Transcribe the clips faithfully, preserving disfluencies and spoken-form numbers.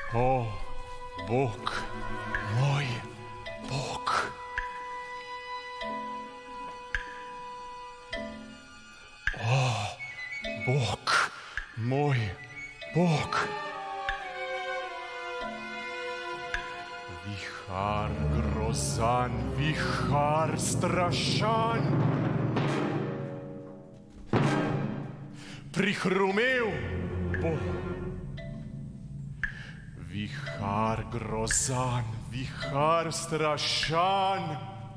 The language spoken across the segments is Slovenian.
O, Bog, moj Bog. O, Bog, moj Bog. Vihar grozan, vihar strašan, prihrumel bo. Vihar grozan, vihar strašan,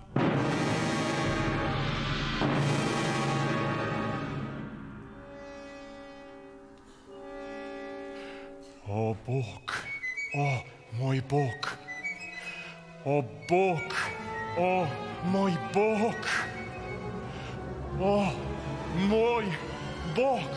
o Bog, o moj Bog, o Bog, o moj Bog, o moj Bog.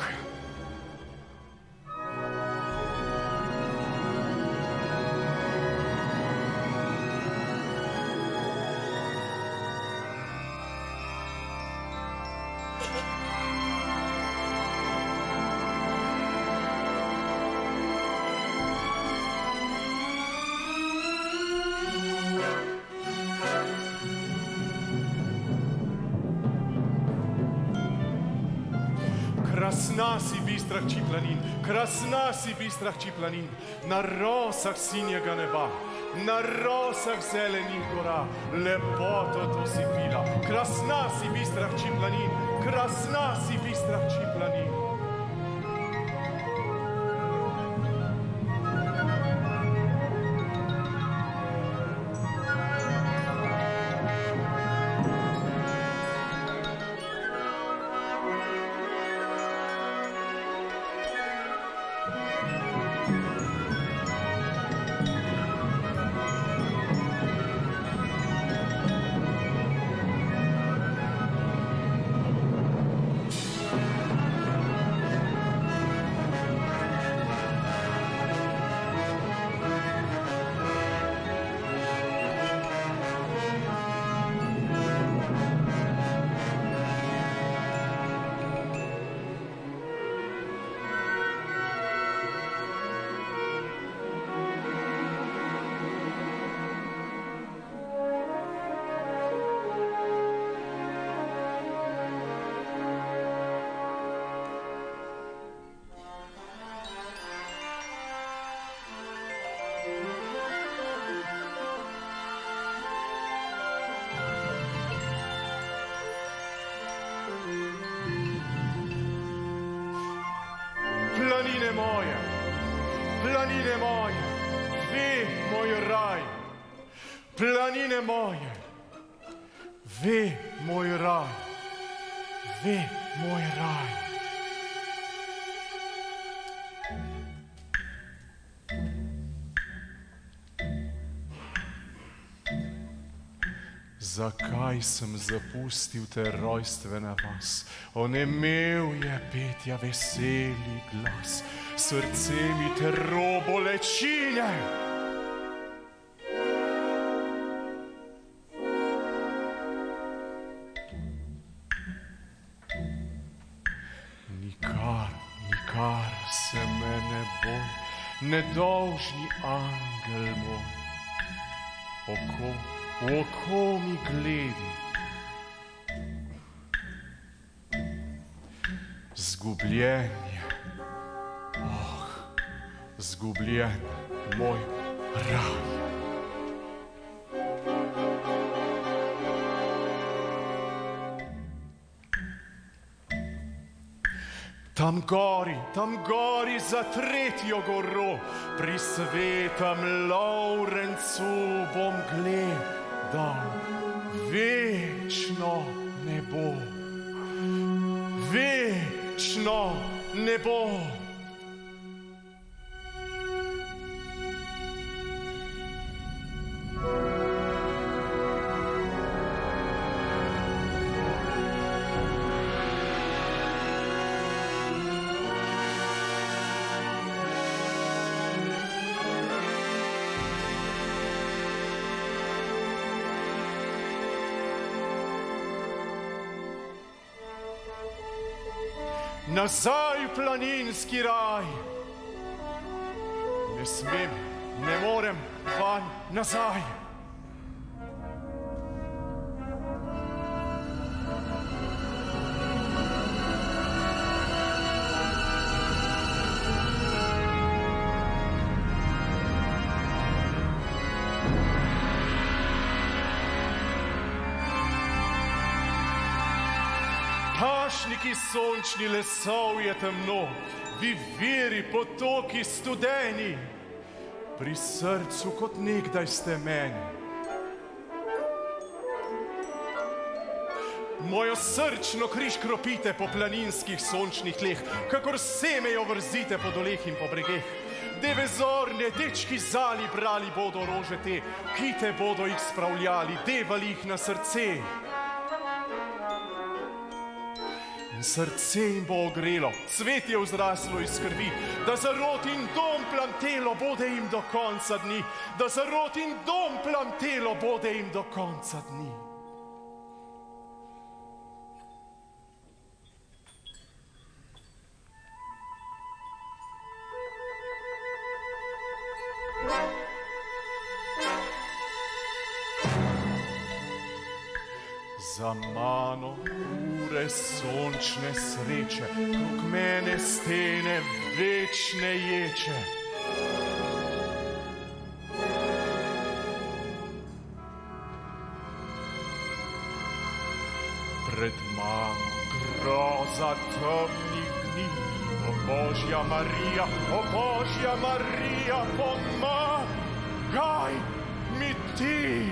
Krasna si bistra hči planin, krasna si bistra hči planin, na rosah sinjega neba, na rosah zelenih gora, lepoto to si pila. Krasna si bistra hči planin, krasna si bistra hči planin. Planine moje, planine moje, ve moj raj. Planine moje, ve moj raj, ve moj raj. Zakaj sem zapustil te rojstvene vas? Onemel je petja veseli glas, srce mi tero bolečine. Nikar, nikar se me ne boj, nedolžni angel moj. Oko, v oko mi gledi, zgubljen je, oh, zgubljen moj raj. Tam gori, tam gori za tretjo goro, pri svetem Lovrencu bom gledal večno nebo, večno nebo. Nazaj v planinski raj. Ne smem, ne morem vanj nazaj. Pašniki sončni, lesov je temno, viviri, potoki studeni, pri srcu kot nekdaj ste meni. Mojo srčno križ kropite po planinskih sončnih tleh, kakor semejo vrzite po doleh in po bregeh. Deve zorne, dečki zali brali bodo rože te, kite bodo jih spravljali, devali jih na srce. Srce jim bo ogrelo, cvet je vzraslo iz krvi, da zarod in dom plantelo bode jim do konca dni, da zarod in dom plantelo bode jim do konca dni. Za mano ure sončne sreče, krog mene stene večne ječe. Pred mano groza temnih dni, o Božja Marija, o Božja Marija, pomagaj mi ti.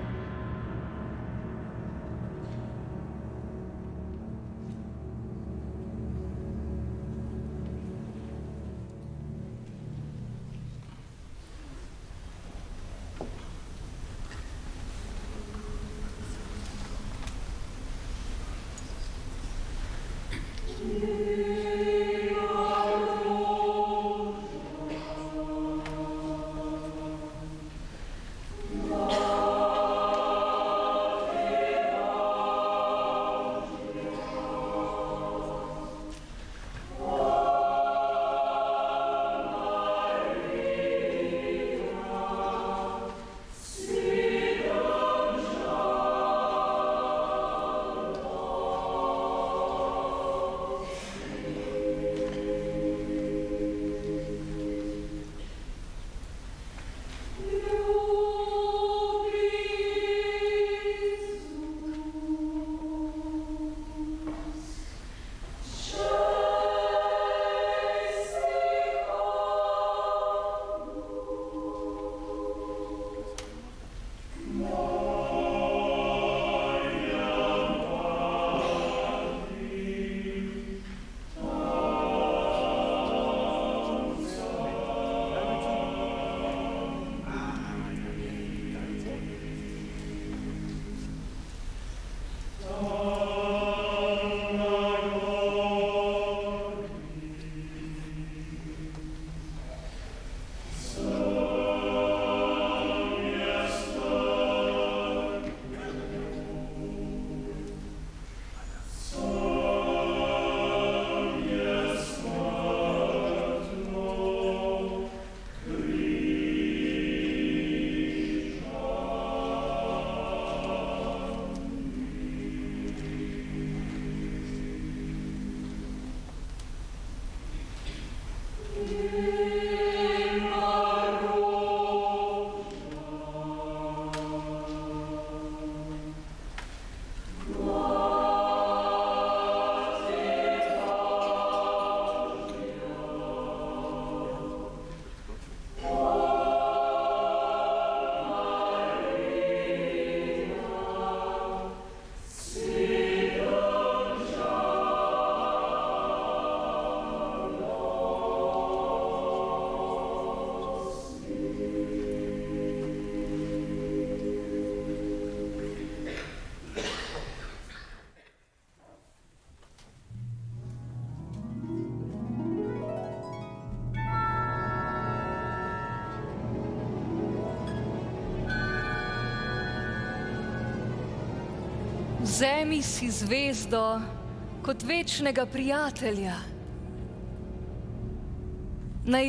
Vzemi si zvezdo kot večnega prijatelja. Naj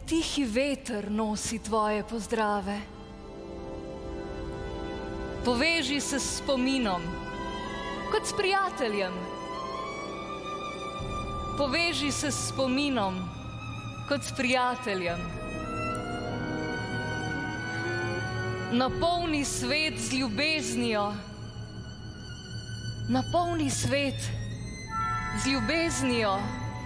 tihi veter nosi tvoje pozdrave. Poveži se s spominom, kot s prijateljem. Poveži se s spominom, kot s prijateljem. Napolni svet z ljubeznijo. Napolni svet z ljubeznijo.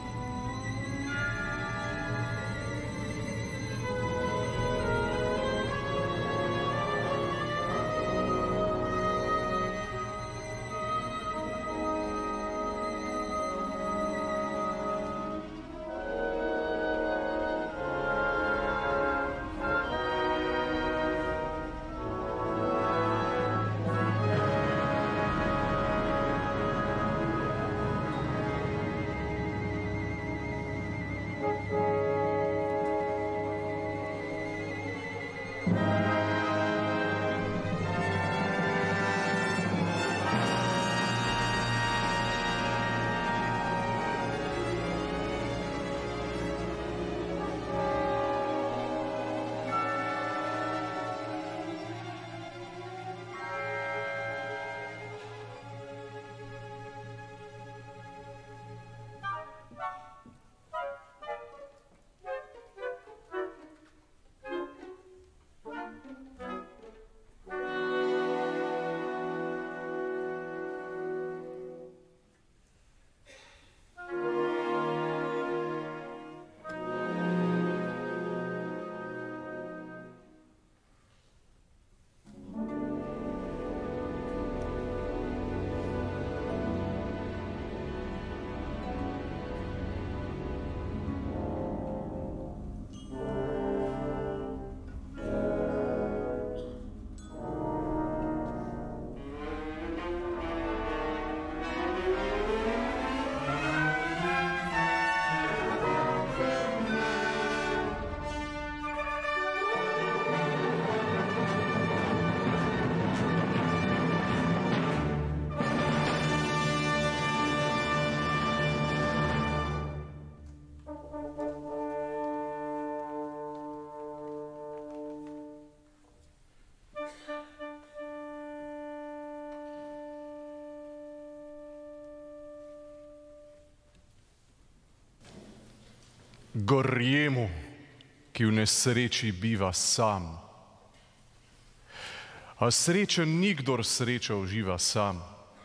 Gorjemu, ki v nesreči biva sam. A srečen nikdor sreča uživa sam.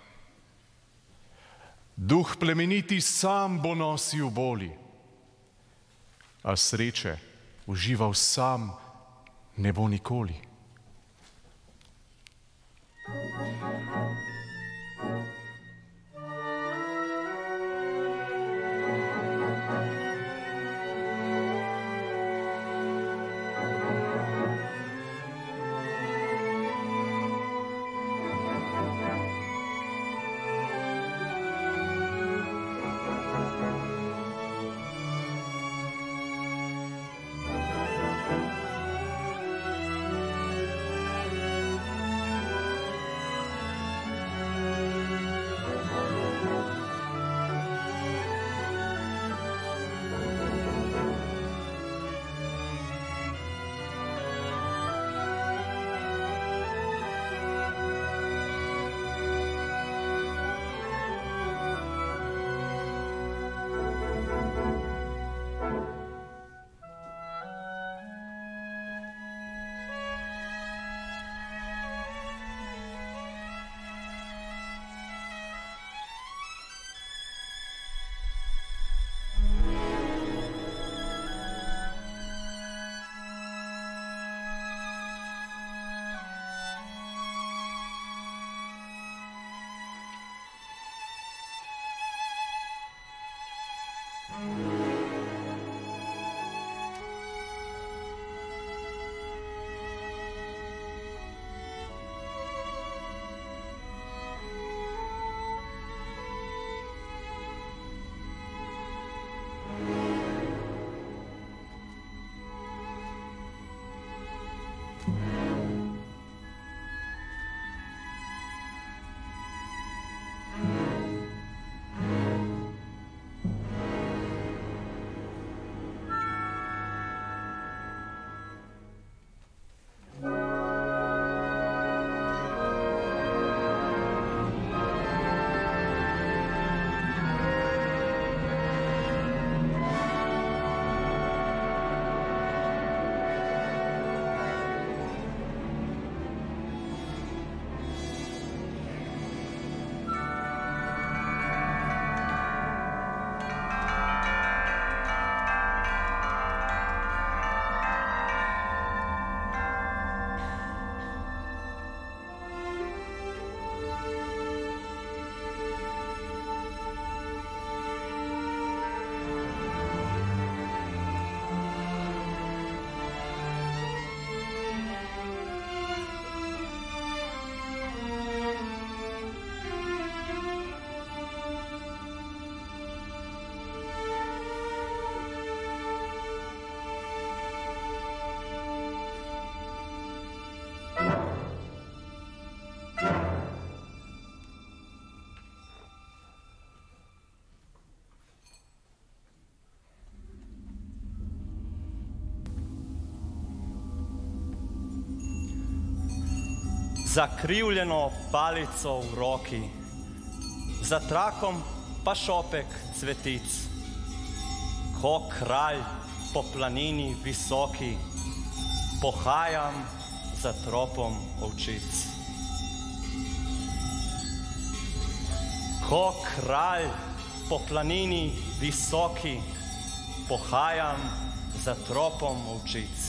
Duh plemeniti sam bo nosil boli, a sreče užival sam ne bo nikoli. zakrivljeno palico v roki, za trakom pa šopek cvetic. Ko kralj po planini visoki, pohajam za tropom ovčic. Ko kralj po planini visoki, pohajam za tropom ovčic.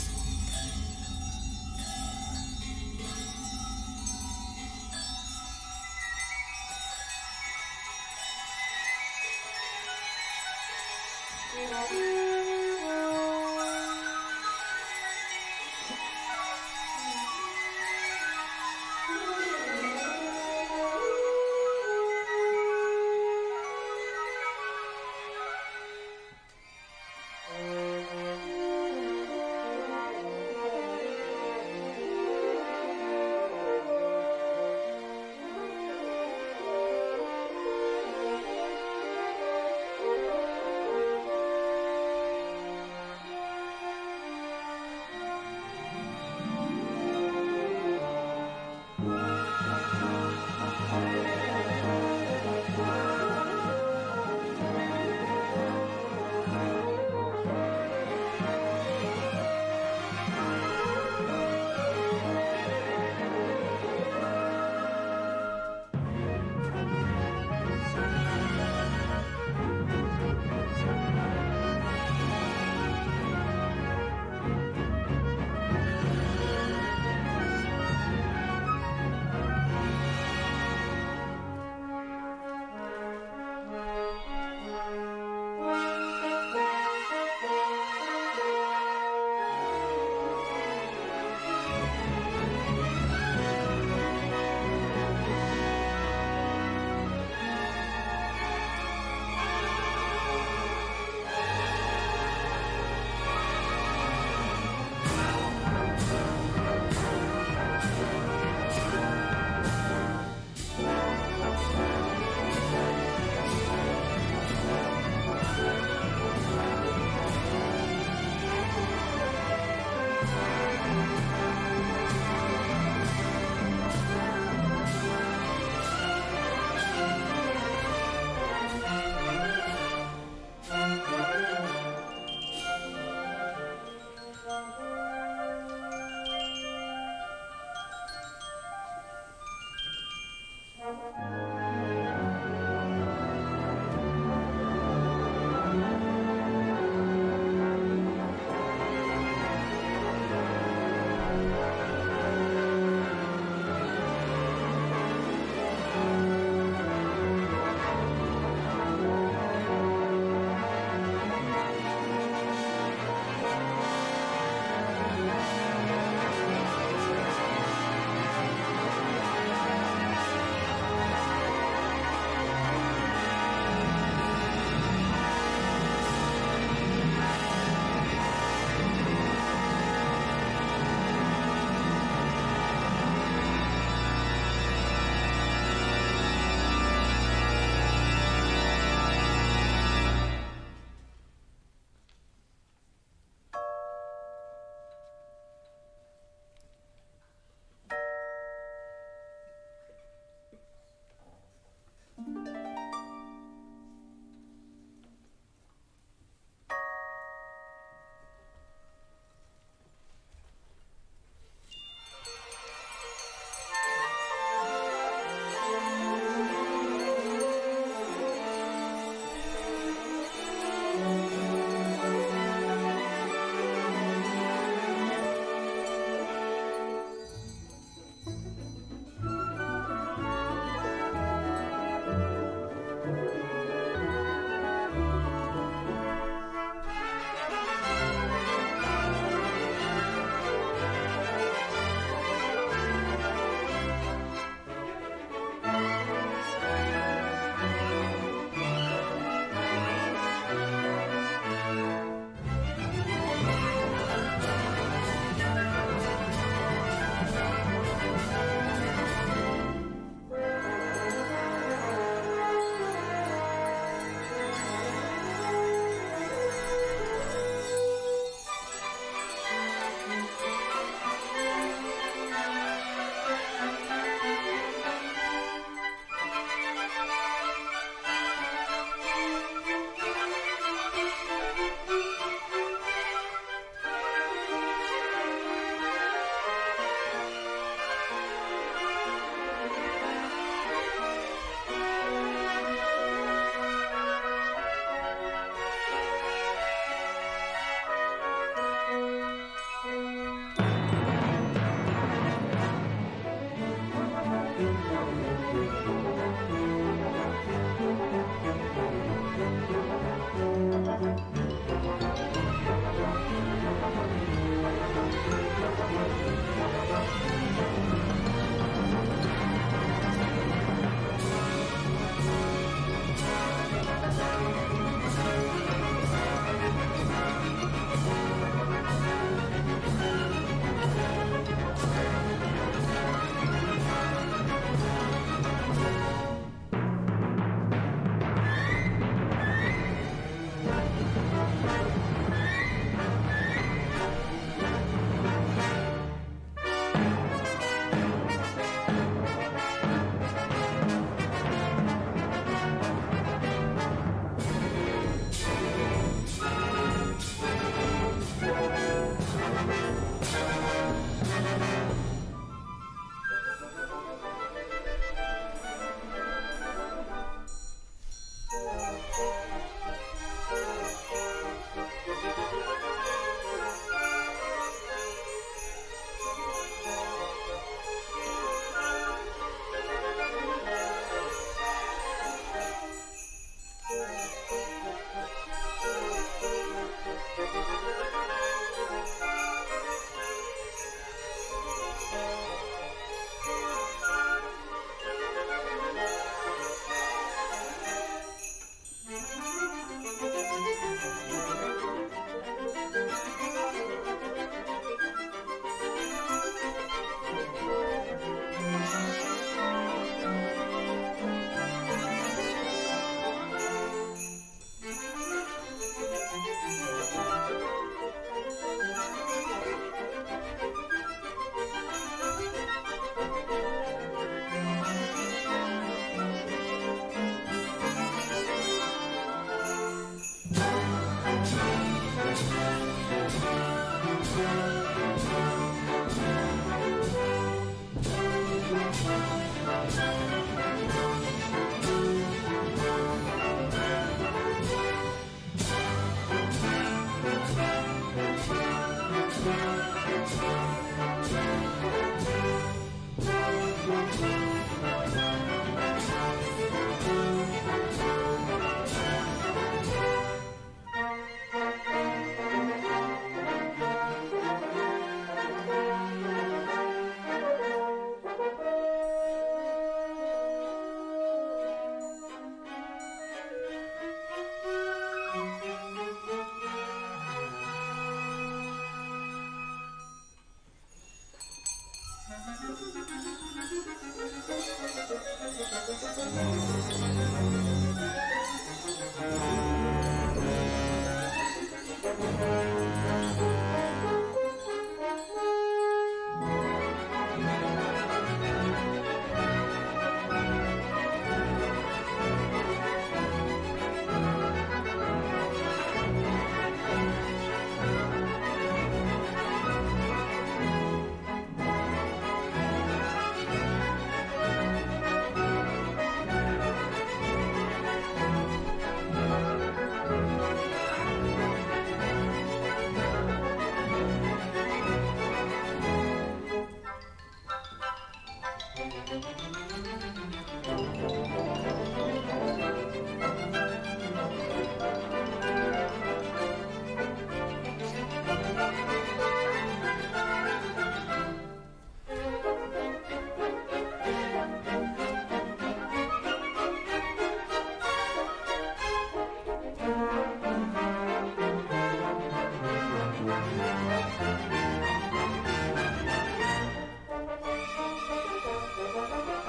Thank you.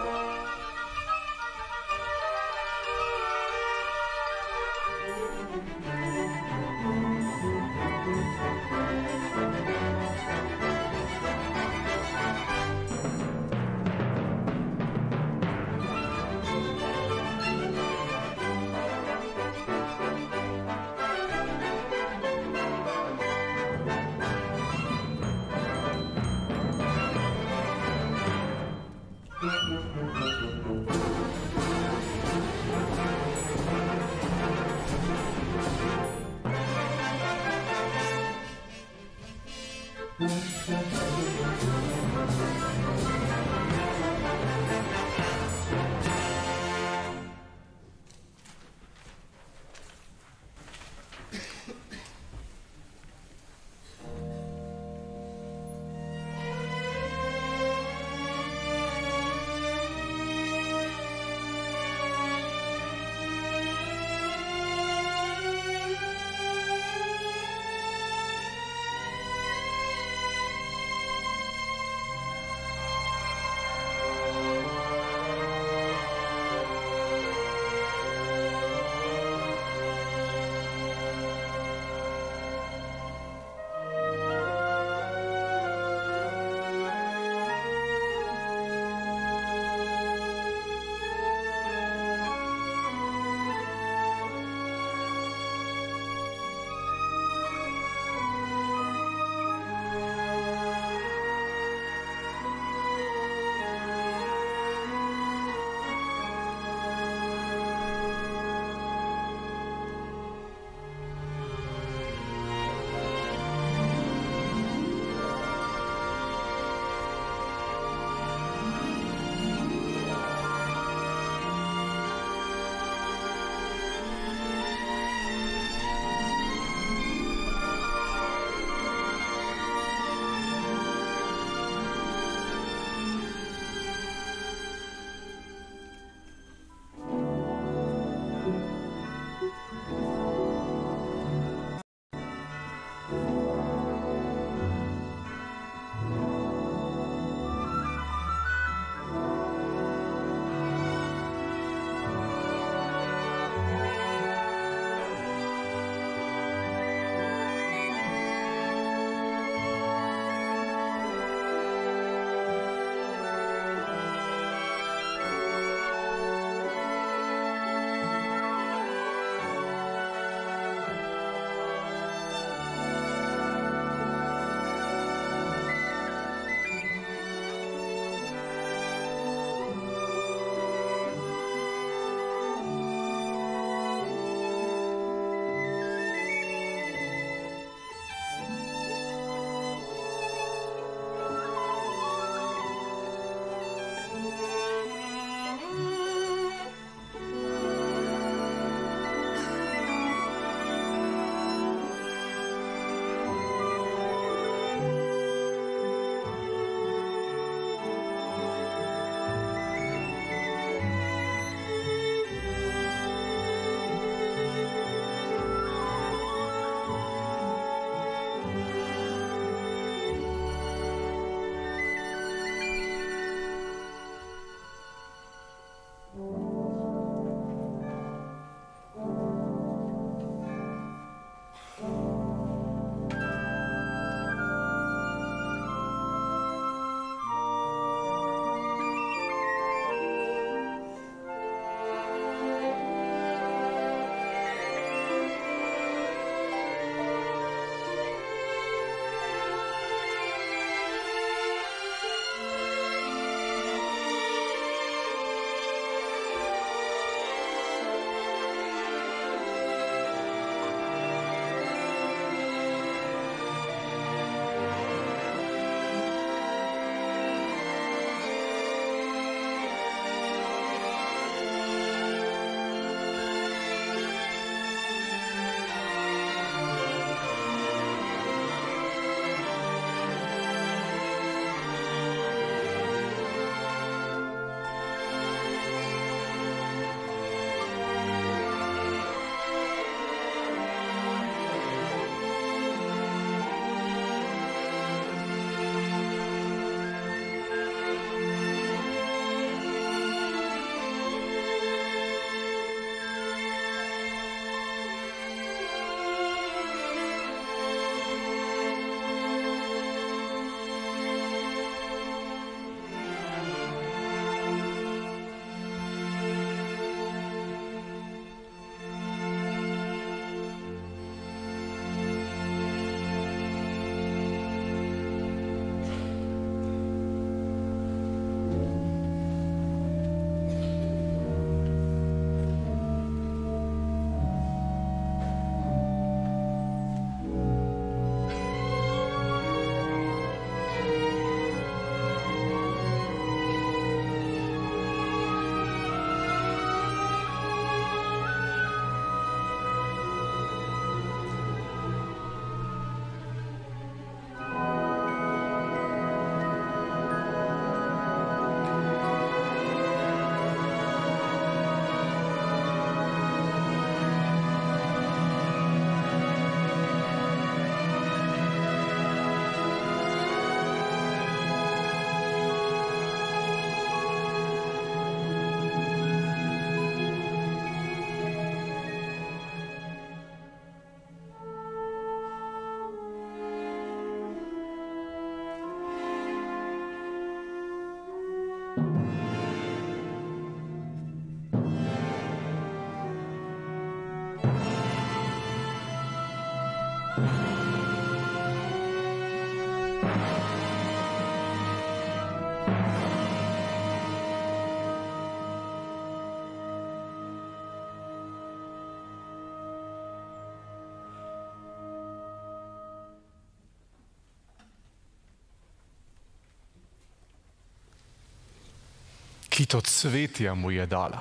kit od cvetja mu je dala.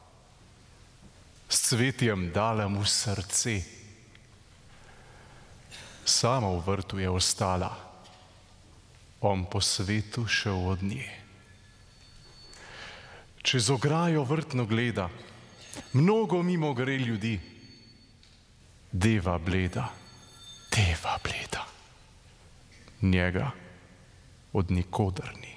S cvetjem dala mu srce. Sama v vrtu je ostala, on po svetu šel od nje. Čez ograjo vrtno gleda, mnogo mimo gre ljudi. Deva bleda, deva bleda, njega od nikoder ni.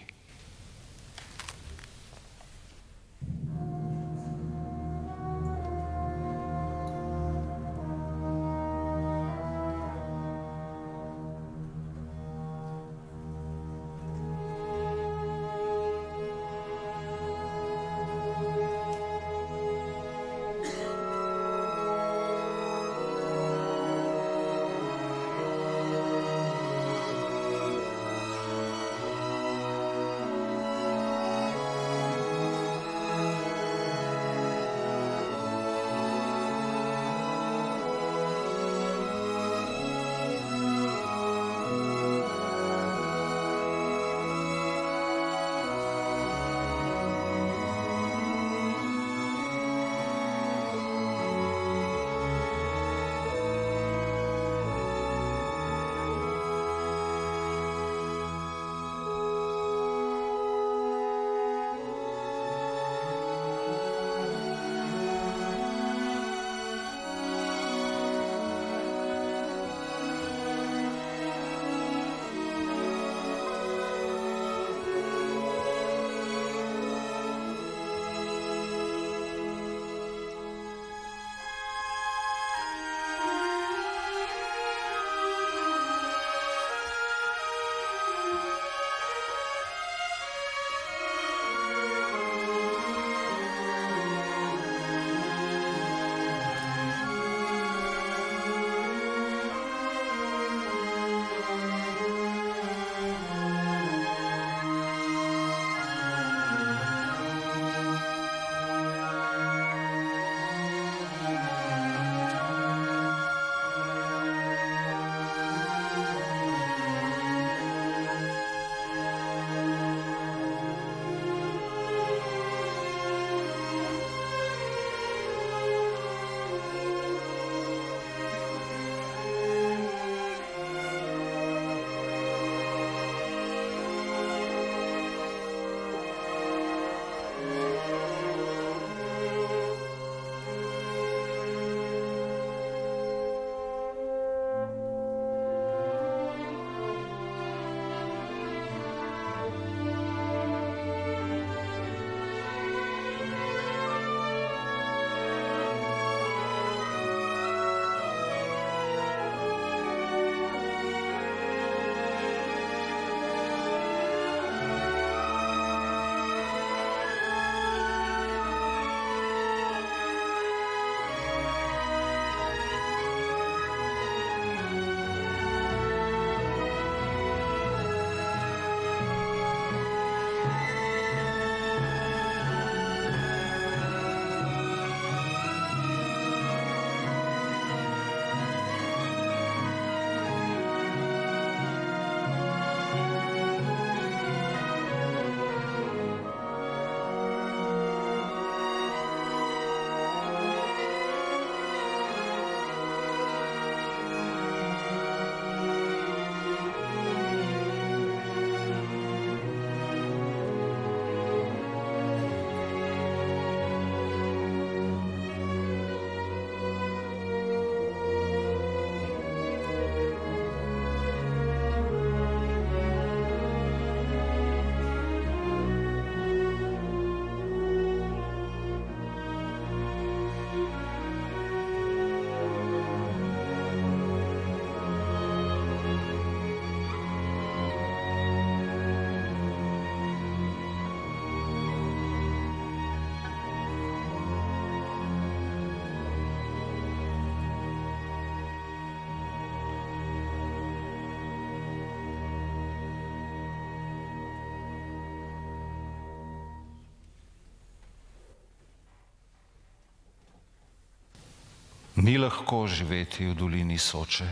Ni lahko živeti v dolini Soče.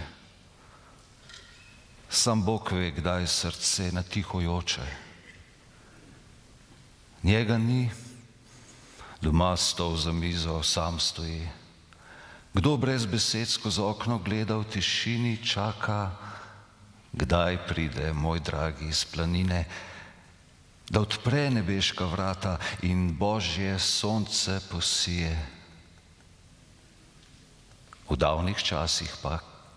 Sam Bog ve, kdaj srce na tiho joče. Njega ni, doma stol za mizo, sam stoji. Kdo brez besed skozi okno gleda v tišini, čaka, kdaj pride moj dragi iz planine, da odpre nebeška vrata in Božje sonce posije. V davnih časih pa,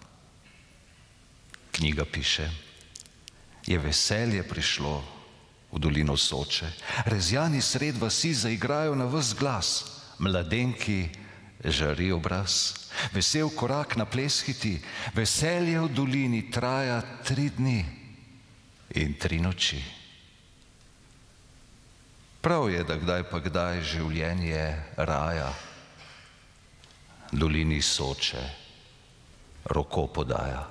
knjiga piše, je veselje prišlo v dolino Soče. Rezjani sred vasi zaigrajo na ves glas, mladenki žari obraz, vesel korak na ples hiti, veselje v dolini traja tri dni in tri noči. Prav je, da kdaj pa kdaj življenje raja dolini Soče roko podaja.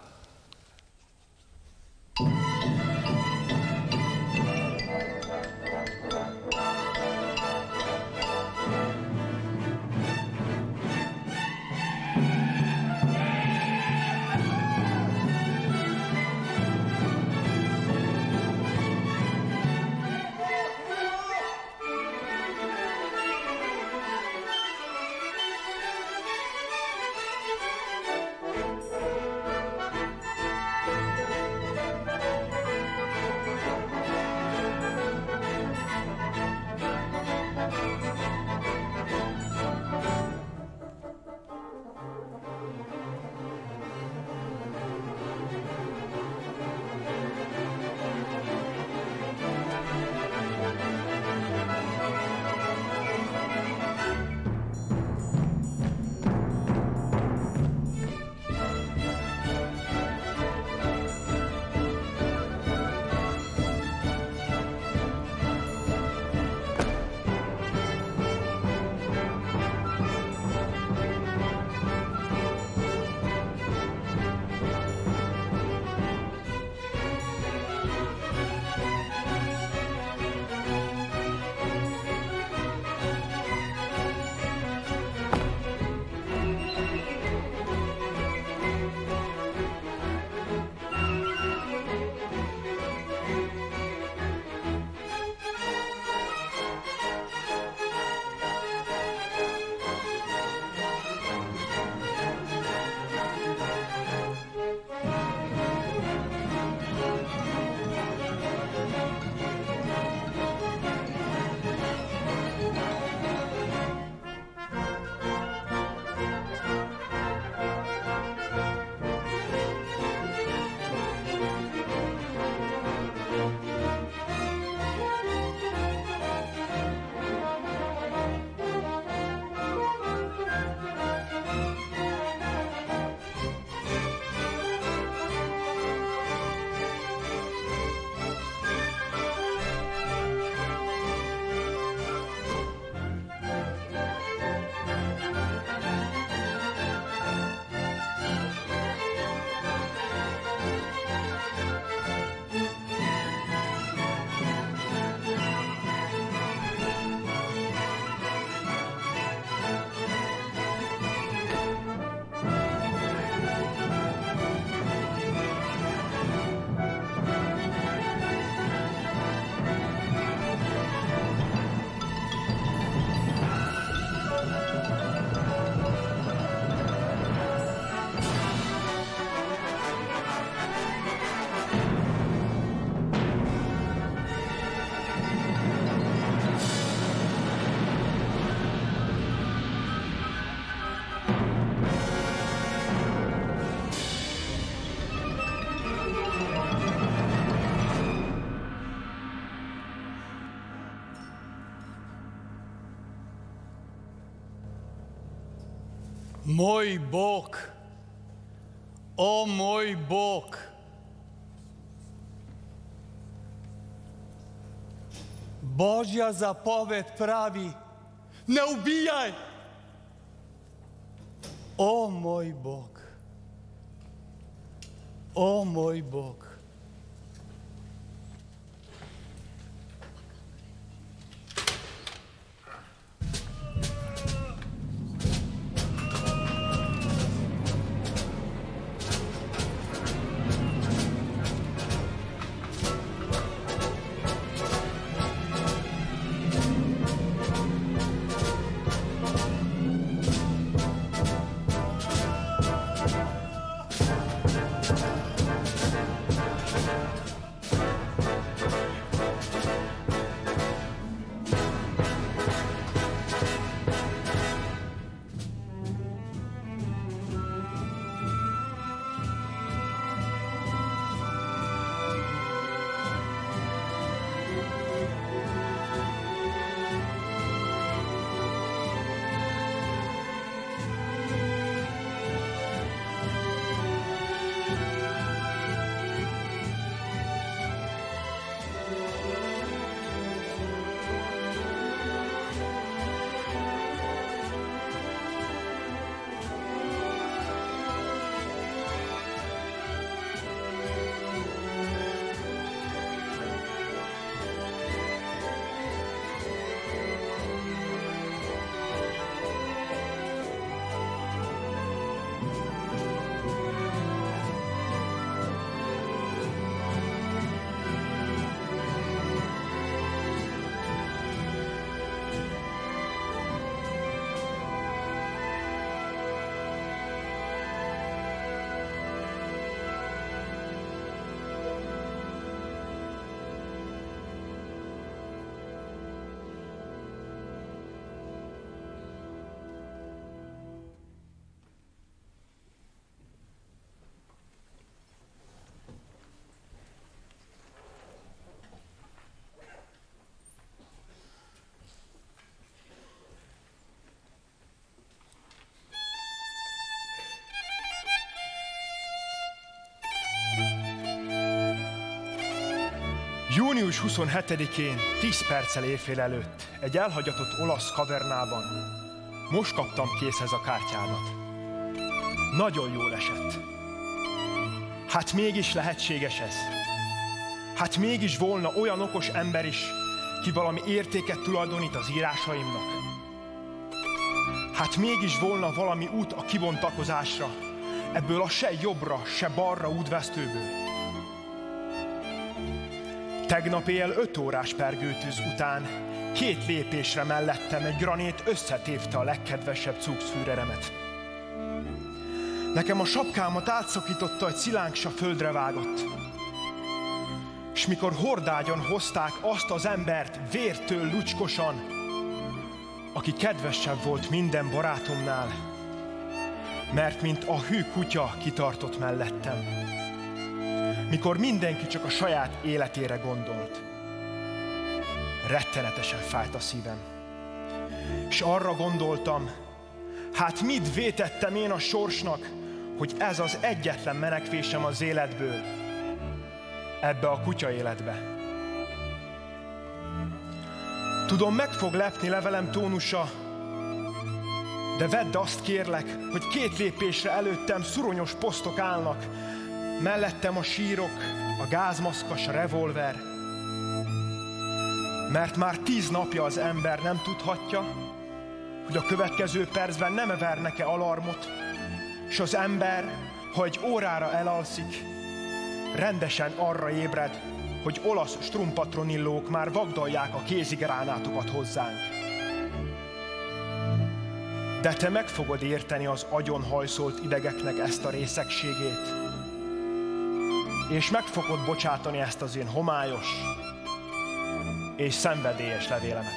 Moj Bog, o moj Bog, Božja zapoved pravi, ne ubijaj. O moj Bog, o moj Bog. huszonhetedikén, tíz perccel éjfél előtt, egy elhagyatott olasz kavernában most kaptam készhez a kártyádat. Nagyon jól esett. Hát mégis lehetséges ez. Hát mégis volna olyan okos ember is, ki valami értéket tulajdonít az írásaimnak. Hát mégis volna valami út a kibontakozásra, ebből a se jobbra, se balra útvesztőből. Tegnap éjjel öt órás pergőtűz után két lépésre mellettem egy granét összetépte a legkedvesebb Zugführeremet. Nekem a sapkámat átszakította egy szilánksa földre vágott. És mikor hordágyon hozták azt az embert vértől lucskosan, aki kedvesebb volt minden barátomnál, mert mint a hű kutya kitartott mellettem, mikor mindenki csak a saját életére gondolt. Rettenetesen fájt a szívem. És arra gondoltam, hát mit vétettem én a sorsnak, hogy ez az egyetlen menekvésem az életből, ebbe a kutya életbe. Tudom, meg fog lepni levelem tónusa, de vedd azt kérlek, hogy két lépésre előttem szuronyos posztok állnak, mellettem a sírok, a gázmaszkas, a revolver. Mert már tíz napja az ember nem tudhatja, hogy a következő percben nem vernek-e alarmot, és az ember, ha egy órára elalszik, rendesen arra ébred, hogy olasz strumpatronillók már vagdalják a kézigránátokat hozzánk. De te meg fogod érteni az agyon hajszolt idegeknek ezt a részegségét, és meg fogod bocsátani ezt az én homályos és szenvedélyes levélemet.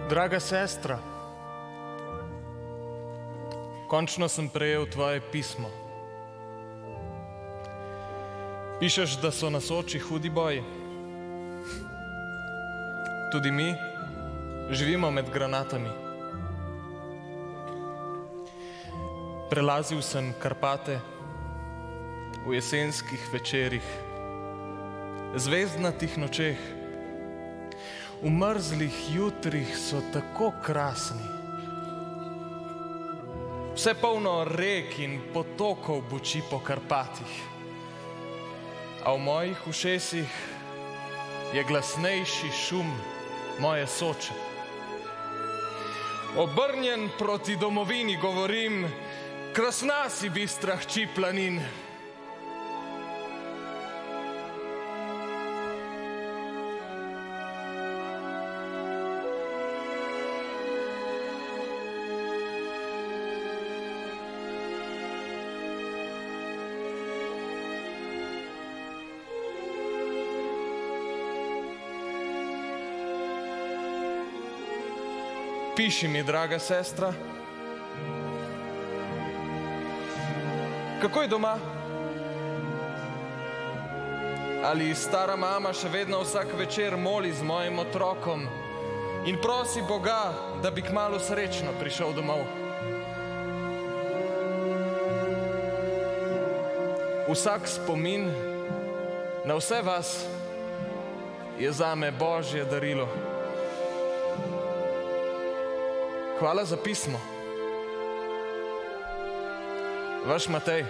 Draga sestra, končno sem prejel tvoje pismo. Pišeš, da so na Soči hudi boji. Tudi mi živimo med granatami. Prelazil sem Karpate v jesenskih večerih, zvezdnatih nočeh. V mrzlih jutrih so tako krasni. Vse polno rek in potokov buči po Karpatih. A v mojih ušesih je glasnejši šum moje Soče. Obrnjen proti domovini govorim, krasna si bistra hči planin. Piši mi, draga sestra. Kako je doma? Ali stara mama še vedno vsak večer moli z mojim otrokom in prosi Boga, da bi kmalu srečno prišel domov? Vsak spomin na vse vas je zame Božje darilo. Hvala za pismo. Vaš Matej.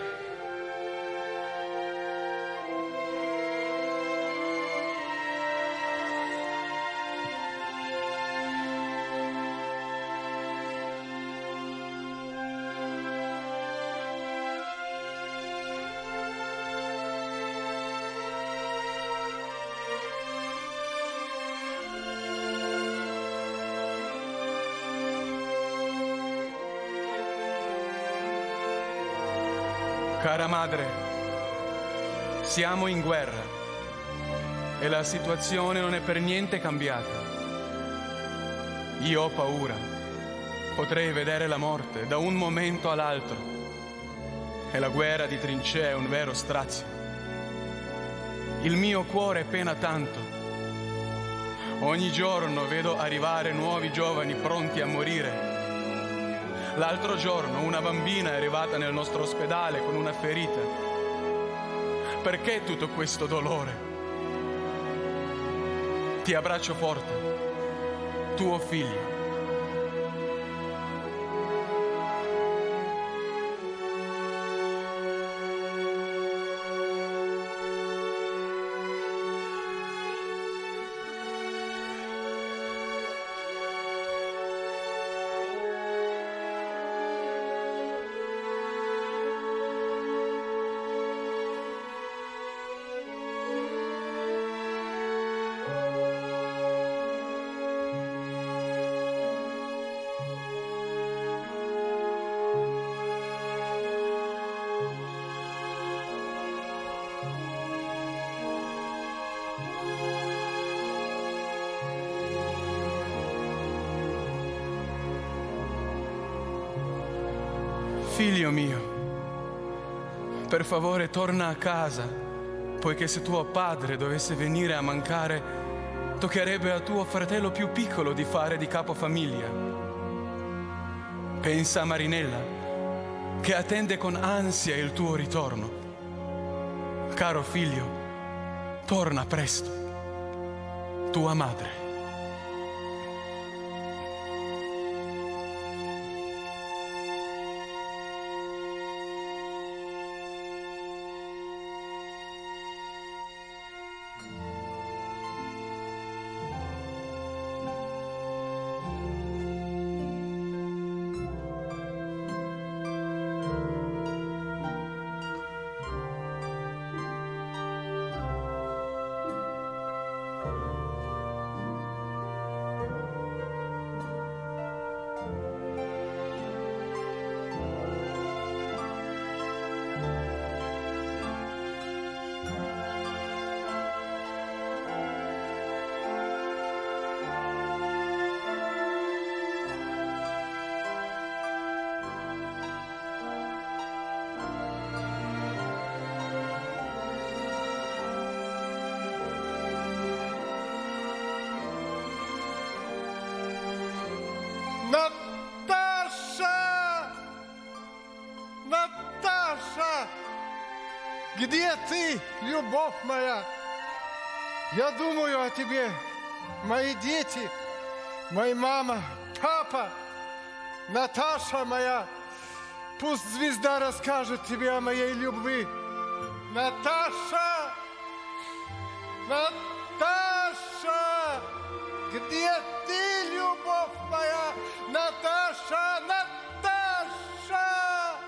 Cara madre, siamo in guerra e la situazione non è per niente cambiata. Io ho paura, potrei vedere la morte da un momento all'altro e la guerra di trincee è un vero strazio. Il mio cuore pena tanto. Ogni giorno vedo arrivare nuovi giovani pronti a morire. L'altro giorno una bambina è arrivata nel nostro ospedale con una ferita. Perché tutto questo dolore? Ti abbraccio forte, tuo figlio. Figlio mio, per favore torna a casa, poiché se tuo padre dovesse venire a mancare, toccherebbe a tuo fratello più piccolo di fare di capofamiglia. Pensa a Marinella, che attende con ansia il tuo ritorno. Caro figlio, torna presto. Tua madre. Где ты, любовь моя? Я думаю о тебе, мои дети, моя мама, папа, Наташа моя. Пусть звезда расскажет тебе о моей любви. Наташа! Наташа! Где ты, любовь моя? Наташа! Наташа!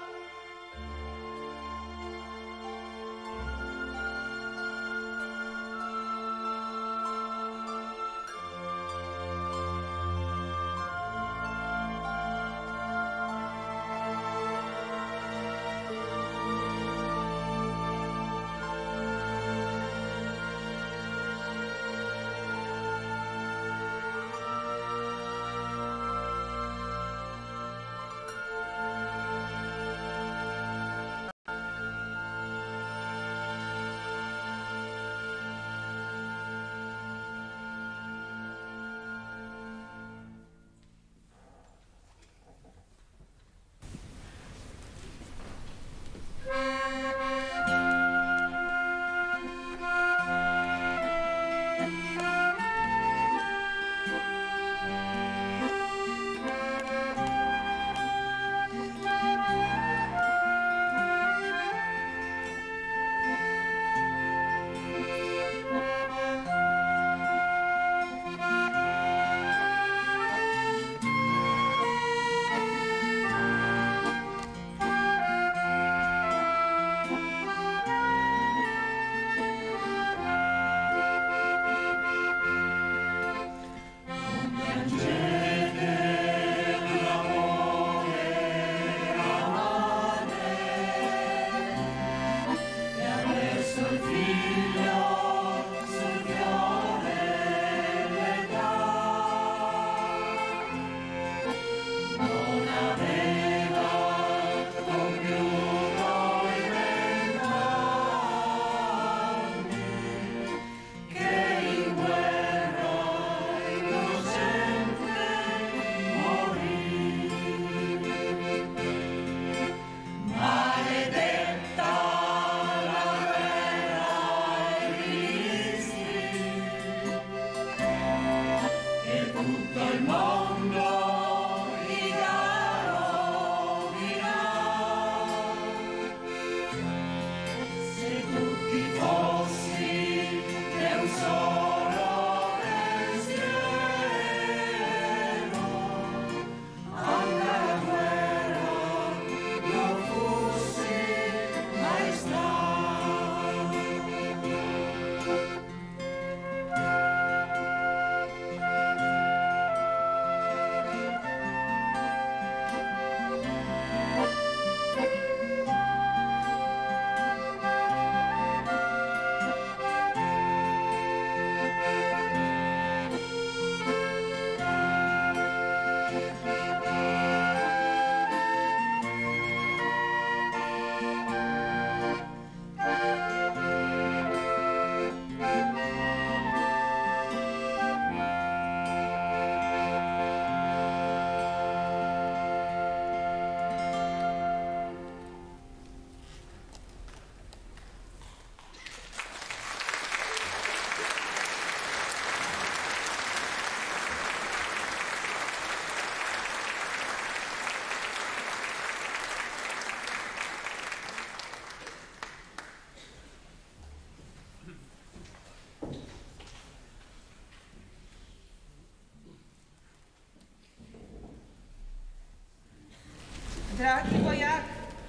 Dragi vojak,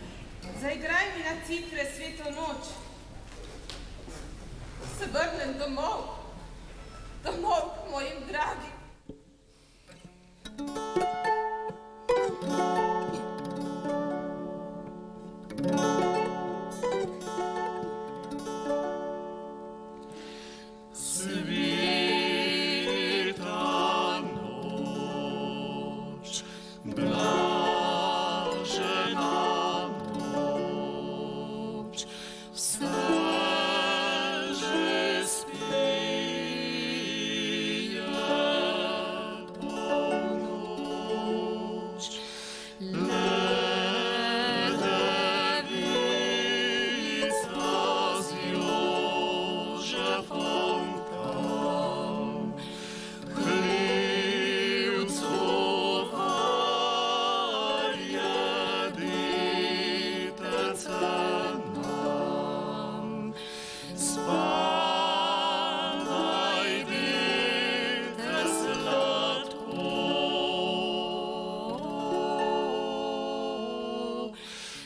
zaigraj mi na citre sveto noč. Se vrnem domov, domov k mojim dragim. Let the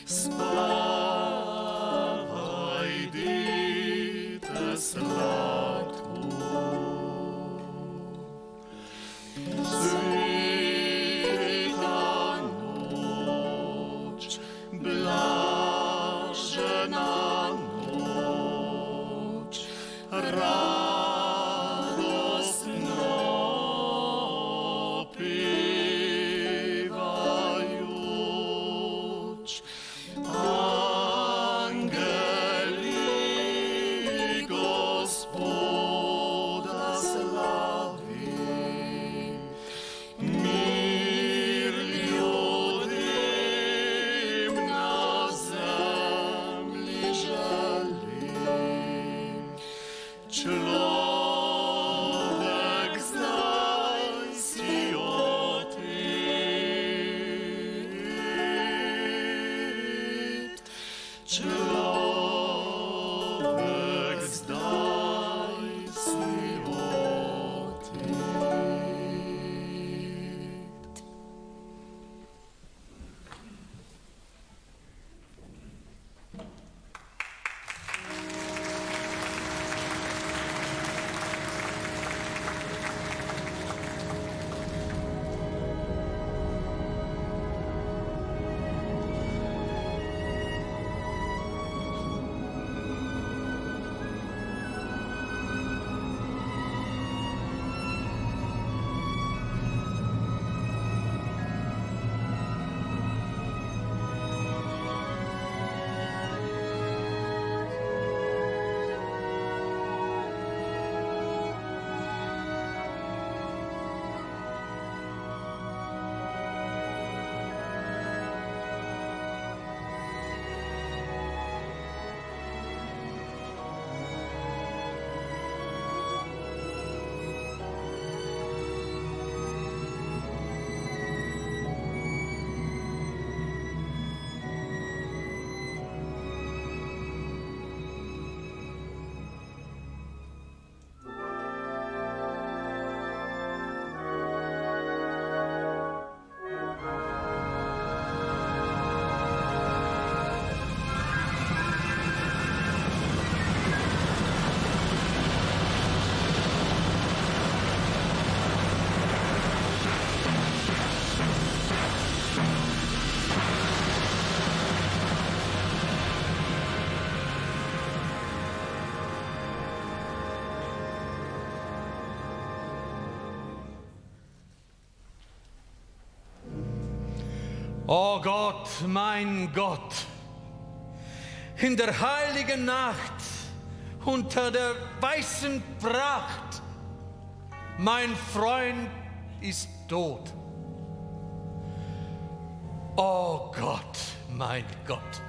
Spavaj, dite sladko, sveta noč, blažena noč, radostno pevajoč. Angeli Gospoda slavi, mir ljudem na zemlji želi. Človek zdaj si otet, človek zdaj si otet. O Gott, mein Gott, in der heiligen Nacht, unter der weißen Pracht, mein Freund ist tot. O Gott, mein Gott.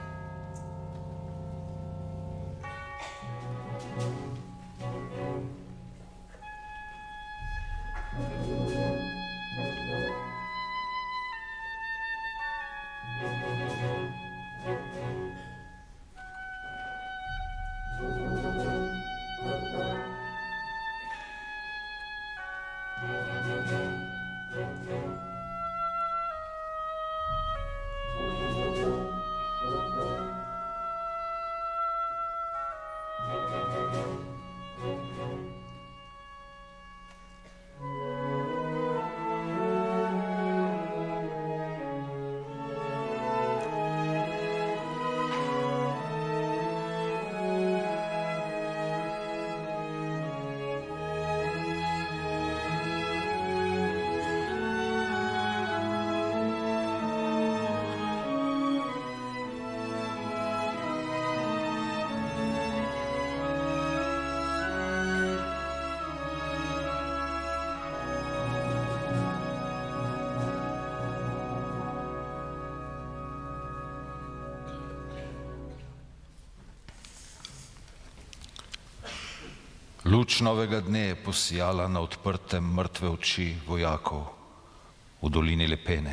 Luč novega dne je posijala na odprte mrtve oči vojakov v dolini Lepene.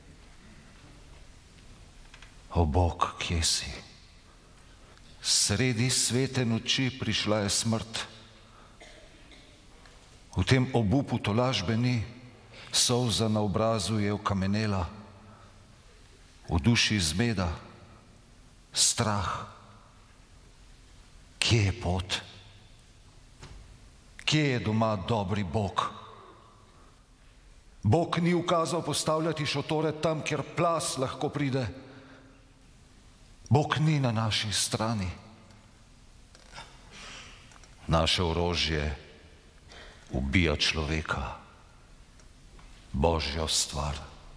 O Bog, kje si? Sredi svete noči prišla je smrt. V tem obupu tolažbe ni, solza na obrazu je okamenela, v duši zmeda, strah. Kje je pot? Kje je doma dobri Bog? Bog ni ukazal postavljati šotore tam, kjer plas lahko pride. Bog ni na naši strani. Naše orožje ubija človeka, Božjo stvar.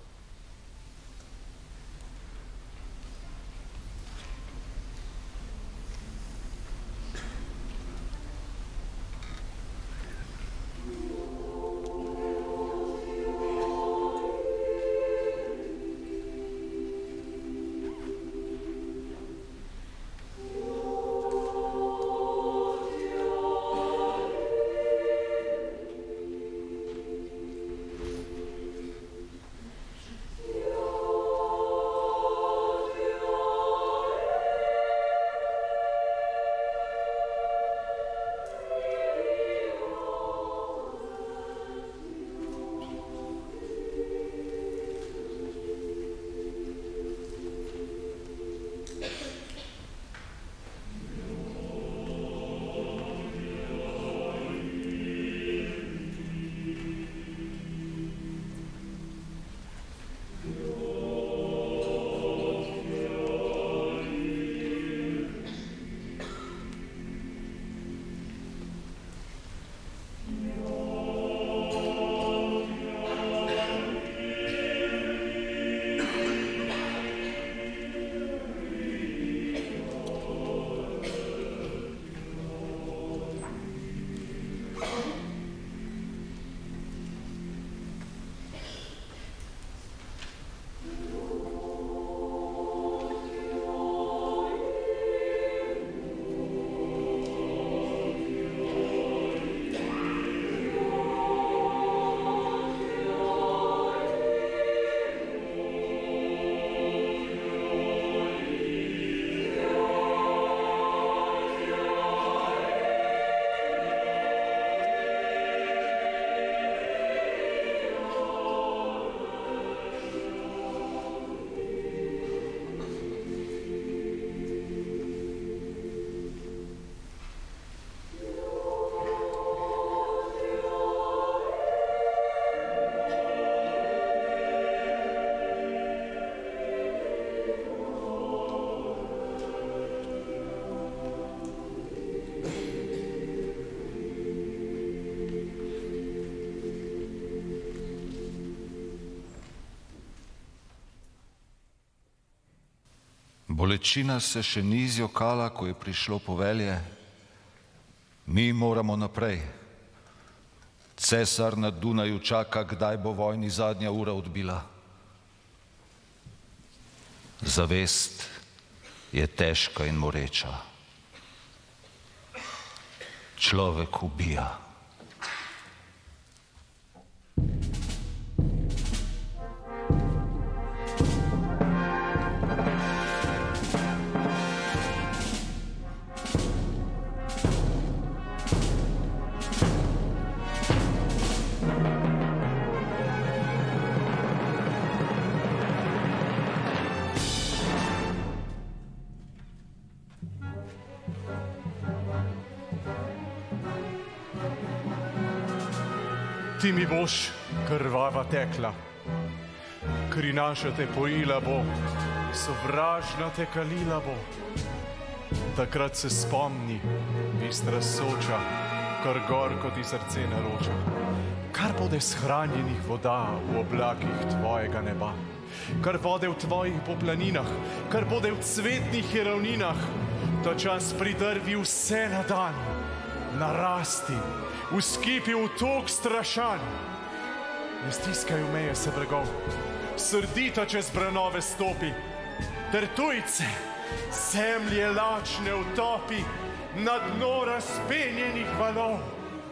Bolečina se še ni zjokala, ko je prišlo povelje. Mi moramo naprej. Cesar na Dunaju čaka, kdaj bo vojni zadnja ura odbila. Zavest je težka in moreča. Človek ubija. Ti mi boš krvava tekla, kri naša te pojila bo, sovražna te kalila bo. Takrat se spomni, bistra Soča, kar gorko ti srce naroča. Kar bode shranjenih voda v oblakih tvojega neba, kar bode v tvojih poplaninah, kar bode v cvetnih ravninah, ta čas pridrvi vse na dan, narasti, uskipi v tok strašanj. Ne stiskajo meje se bregov, srdita čez branove stopi, ter tujce, zemlje lačne utopi na dno razpenjenih valov.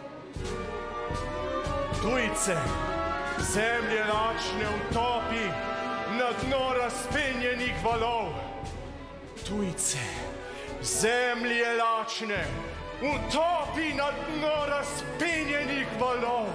Tujce, zemlje lačne utopi na dno razpenjenih valov. Tujce, zemlje lačne utopi na dno razpenjenih valov.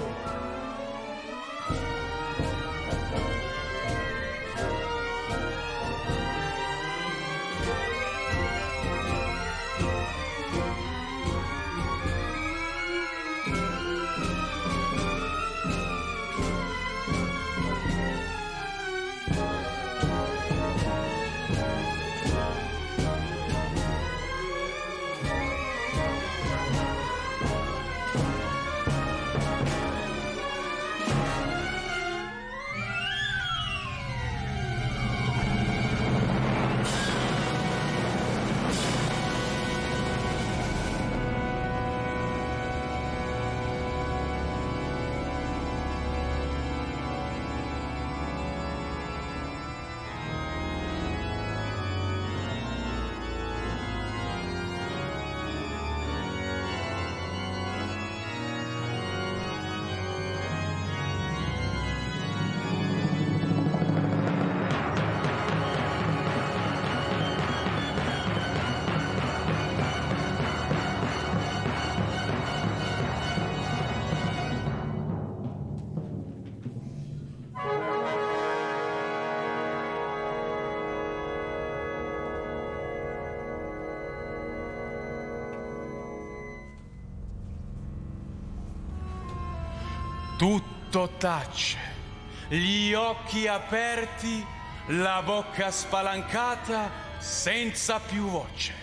Tutto tace, gli occhi aperti, la bocca spalancata, senza più voce.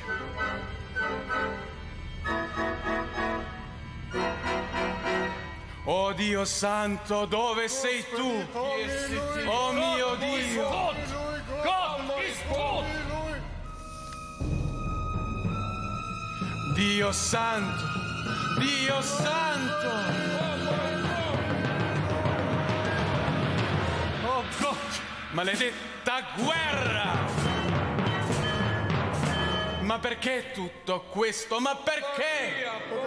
Oh Dio santo, dove sei tu? Oh mio Dio! Gott ist tot! Dio santo! Dio santo! Oh Gott! Maledetta guerra! Ma perché tutto questo? Ma perché?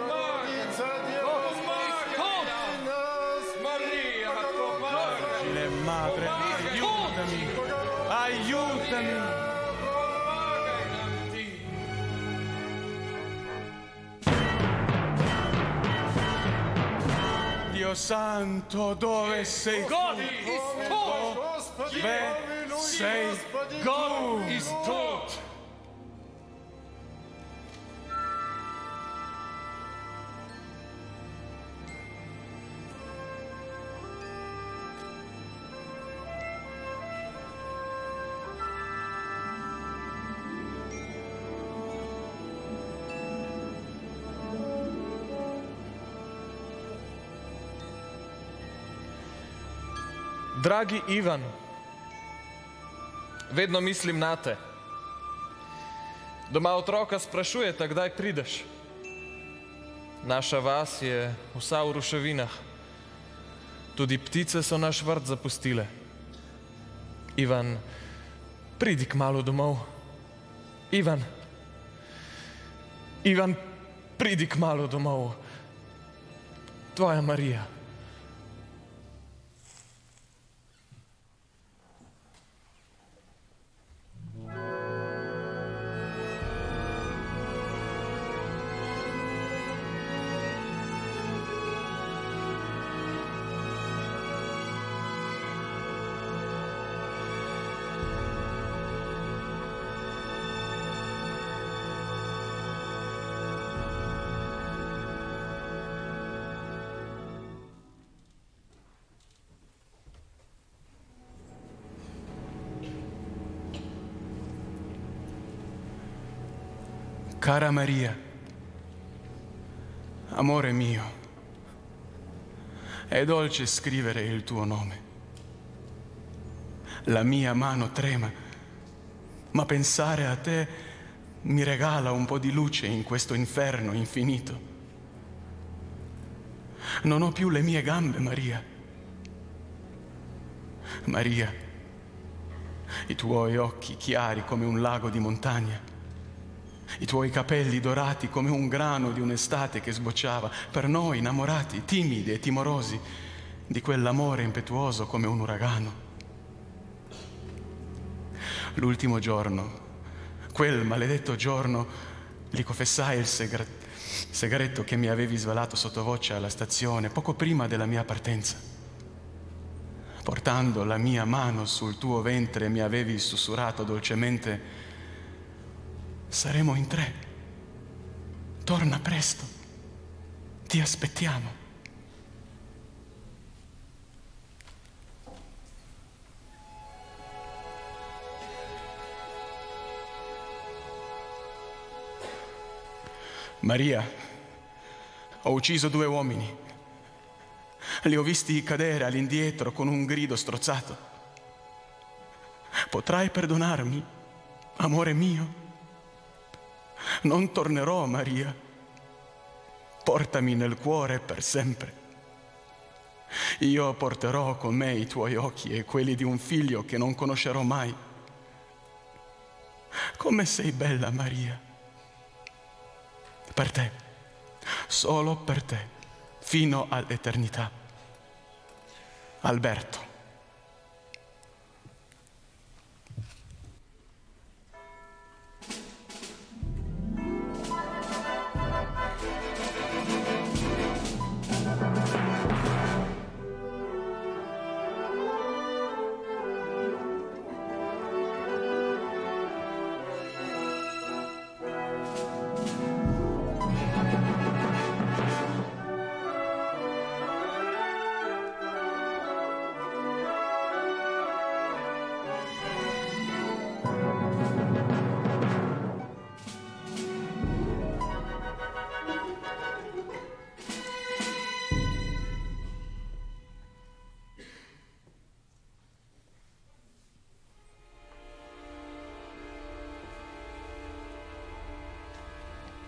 Maria, madre, aiutami! Aiutami! Dio santo, dove sei? Gott ist tot! Dove sei? Gott ist tot! Dragi Ivan, vedno mislim na te. Doma otroka sprašujeta, kdaj prideš. Naša vas je vsa v ruševinah. Tudi ptice so naš vrt zapustile. Ivan, pridi kmalu domov. Ivan, Ivan, pridi kmalu domov. Tvoja Marija. Cara Maria, amore mio, è dolce scrivere il tuo nome. La mia mano trema, ma pensare a te mi regala un po' di luce in questo inferno infinito. Non ho più le mie gambe, Maria. Maria, i tuoi occhi chiari come un lago di montagna, i tuoi capelli dorati come un grano di un'estate che sbocciava, per noi innamorati, timidi e timorosi, di quell'amore impetuoso come un uragano. L'ultimo giorno, quel maledetto giorno, gli confessai il segre- segreto che mi avevi svelato sottovoce alla stazione, poco prima della mia partenza. Portando la mia mano sul tuo ventre mi avevi sussurrato dolcemente: saremo in tre. Torna presto. Ti aspettiamo. Maria, ho ucciso due uomini. Li ho visti cadere all'indietro con un grido strozzato. Potrai perdonarmi, amore mio? Non tornerò, Maria. Portami nel cuore per sempre. Io porterò con me i tuoi occhi e quelli di un figlio che non conoscerò mai. Come sei bella, Maria. Per te, solo per te, fino all'eternità. Alberto.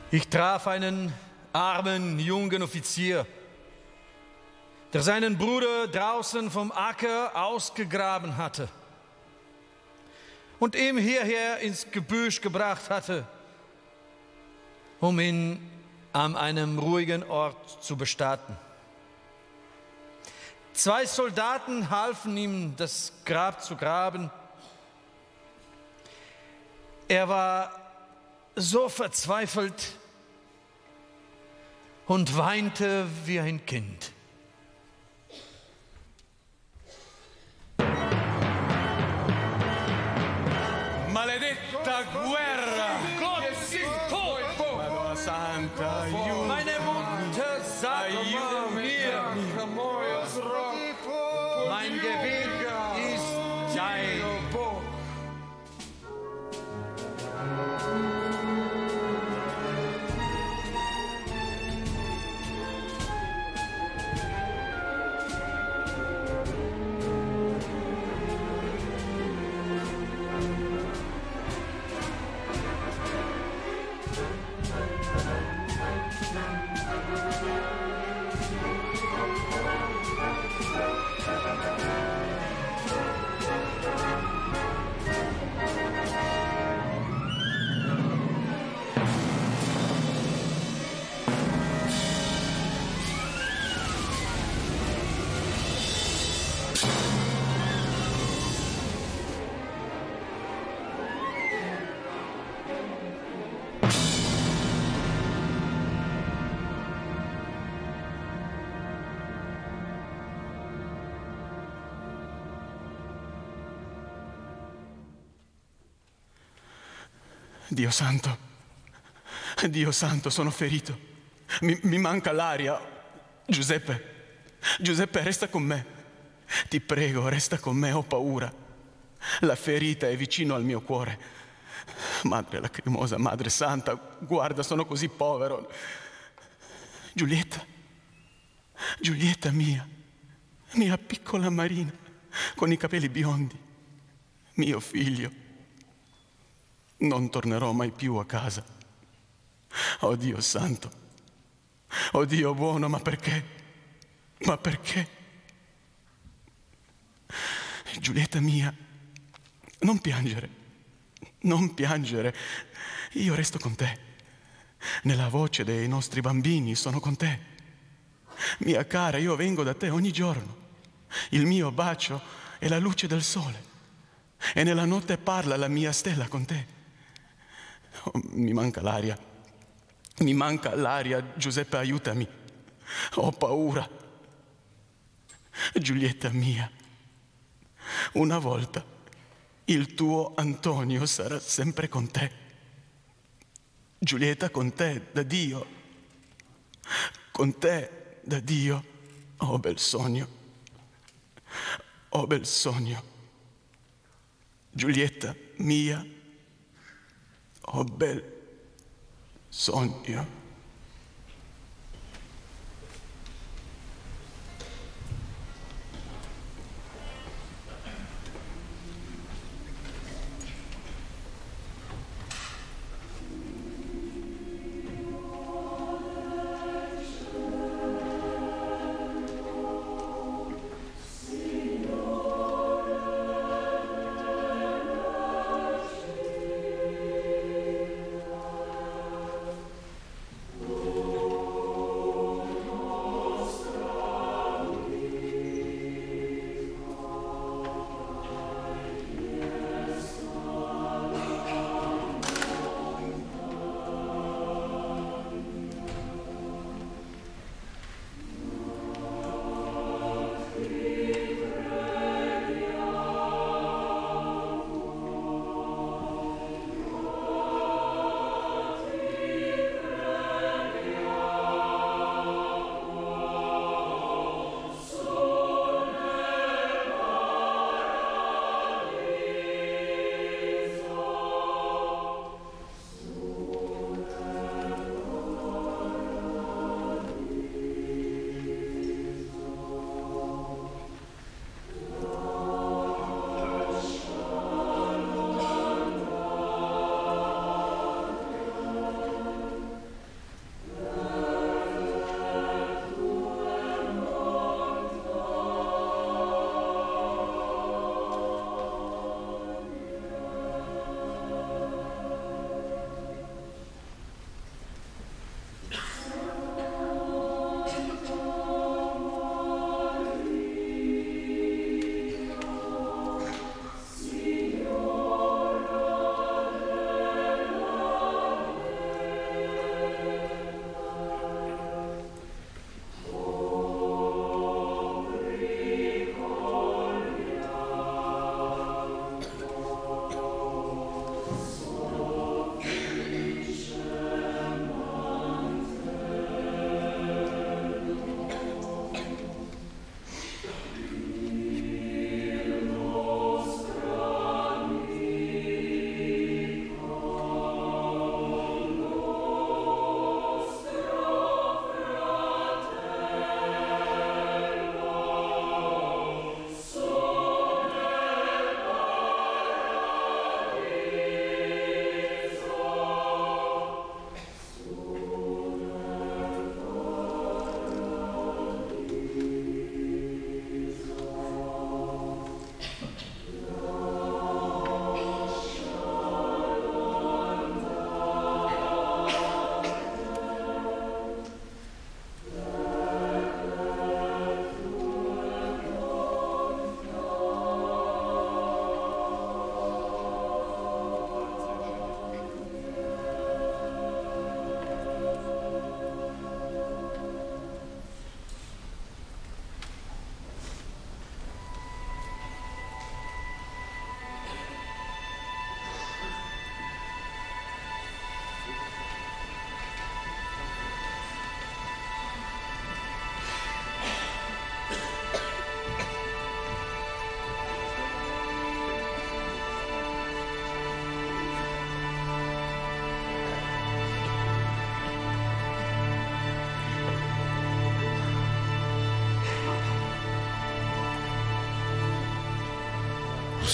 Ich traf einen armen jungen Offizier, der seinen Bruder draußen vom Acker ausgegraben hatte und ihn hierher ins Gebüsch gebracht hatte, um ihn an einem ruhigen Ort zu bestatten. Zwei Soldaten halfen ihm, das Grab zu graben. Er war so verzweifelt und weinte wie ein Kind. Maledetta guerra! Gott ist tot! Madonna Santa, aiuto! Meine Mutter sagt mir, mein Gebet ist dein. Dio santo, Dio santo, sono ferito. Mi, mi manca l'aria. Giuseppe, Giuseppe, resta con me. Ti prego, resta con me, ho paura. La ferita è vicino al mio cuore. Madre lacrimosa, Madre Santa, guarda, sono così povero. Giulietta, Giulietta mia, mia piccola Marina, con i capelli biondi, mio figlio. Non tornerò mai più a casa. Oh Dio santo, oh Dio buono, ma perché? Ma perché? Giulietta mia, non piangere, non piangere. Io resto con te. Nella voce dei nostri bambini sono con te. Mia cara, io vengo da te ogni giorno. Il mio bacio è la luce del sole. E nella notte parla la mia stella con te. Oh, mi manca l'aria, mi manca l'aria, Giuseppe, aiutami, ho paura. Giulietta mia, una volta il tuo Antonio sarà sempre con te. Giulietta, con te da Dio, con te da Dio. Oh bel sogno, oh bel sogno. Giulietta mia, oh bel sogno.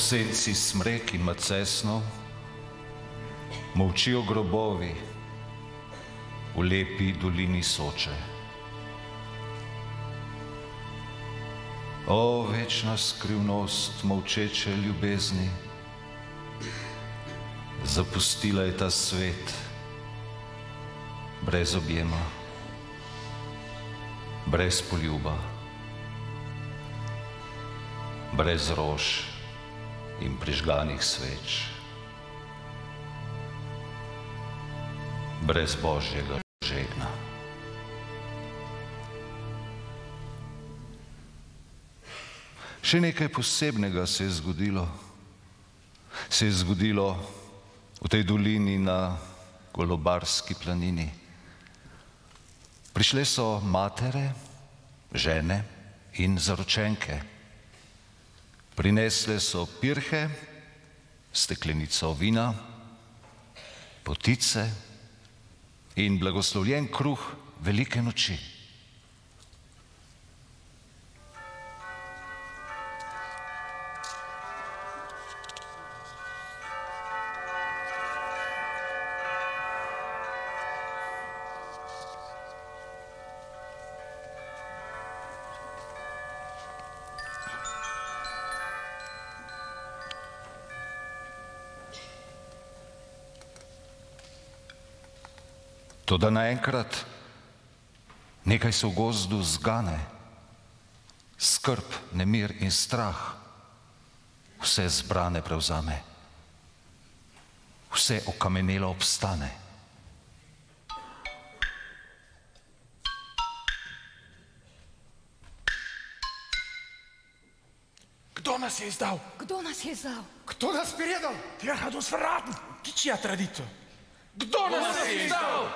senci smrek in macesnov, molčijo grobovi v lepi dolini Soče. O, večna skrivnost molčeče ljubezni, zapustila je ta svet brez objema, brez poljuba, brez rož in prižganih sveč, brez božjega žegna. Še nekaj posebnega se je zgodilo. Se je zgodilo v tej dolini na Golobarski planini. Prišle so matere, žene in zaročenke. Prinesle so pirhe, steklenico vina, potice in blagoslovljen kruh velike noči. Toda naenkrat nekaj se v gozdu zgane, skrb, nemir in strah vse zbrane prevzame, vse okamenelo obstane. Kdo nas je izdal? Kdo nas je izdal? Кто нас передал? Wer hat uns verraten? Die Chia tradito. Kdo nas je izdal?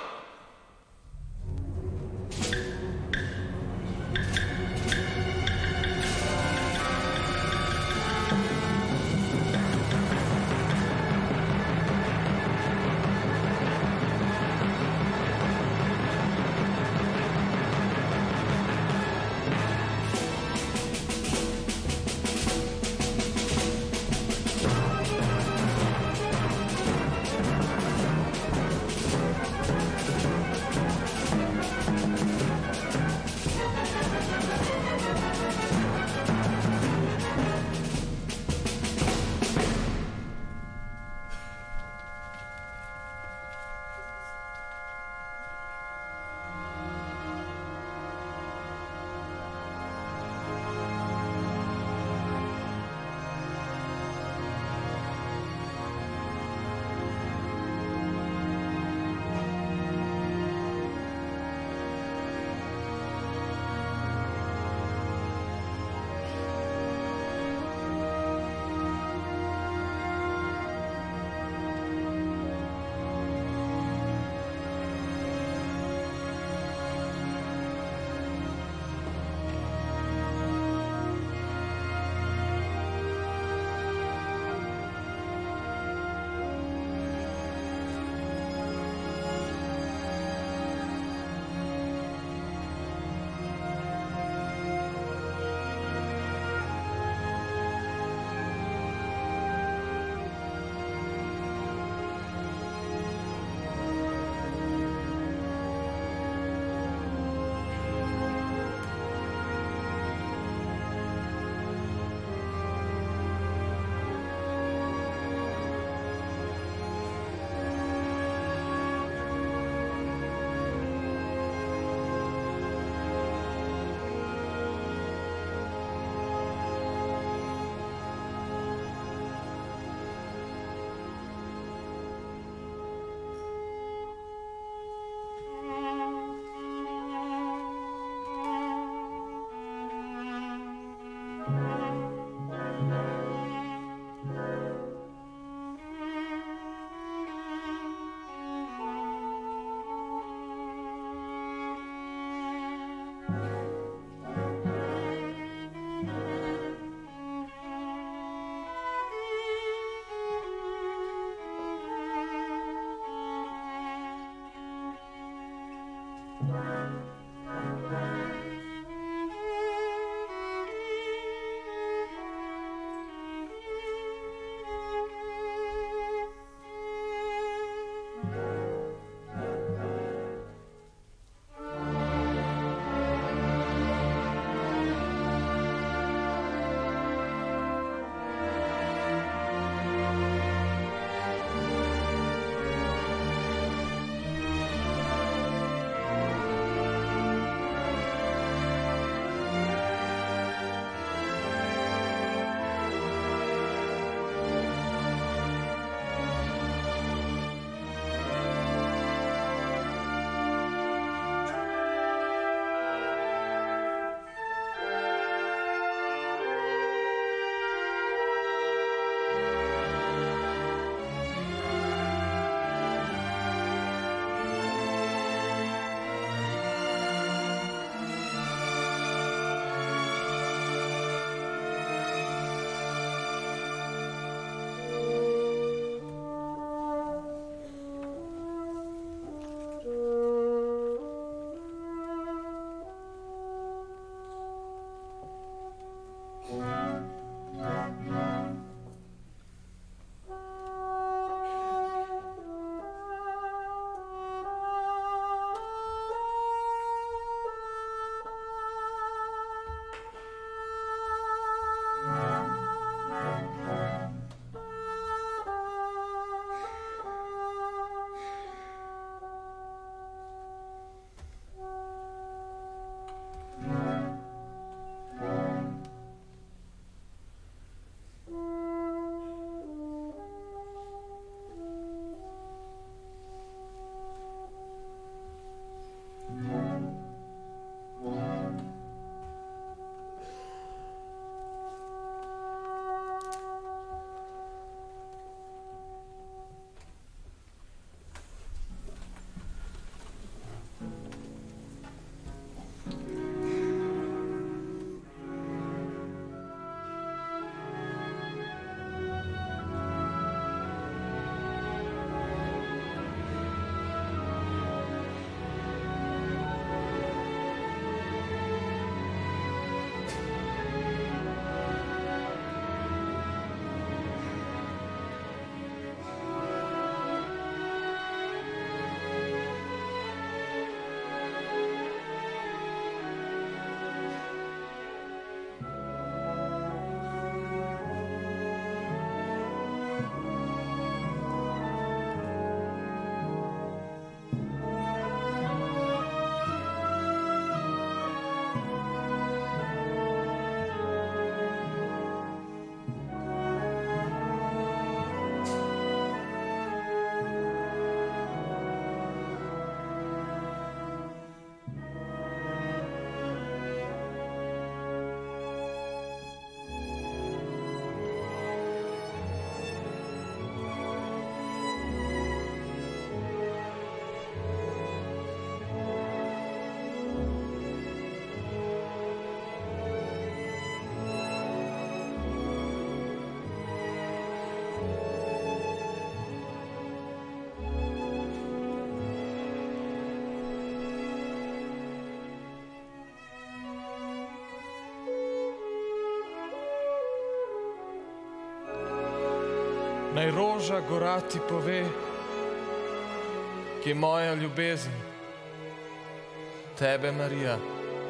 Naj roža gora ti pove, ki je moja ljubezen. Tebe, Marija,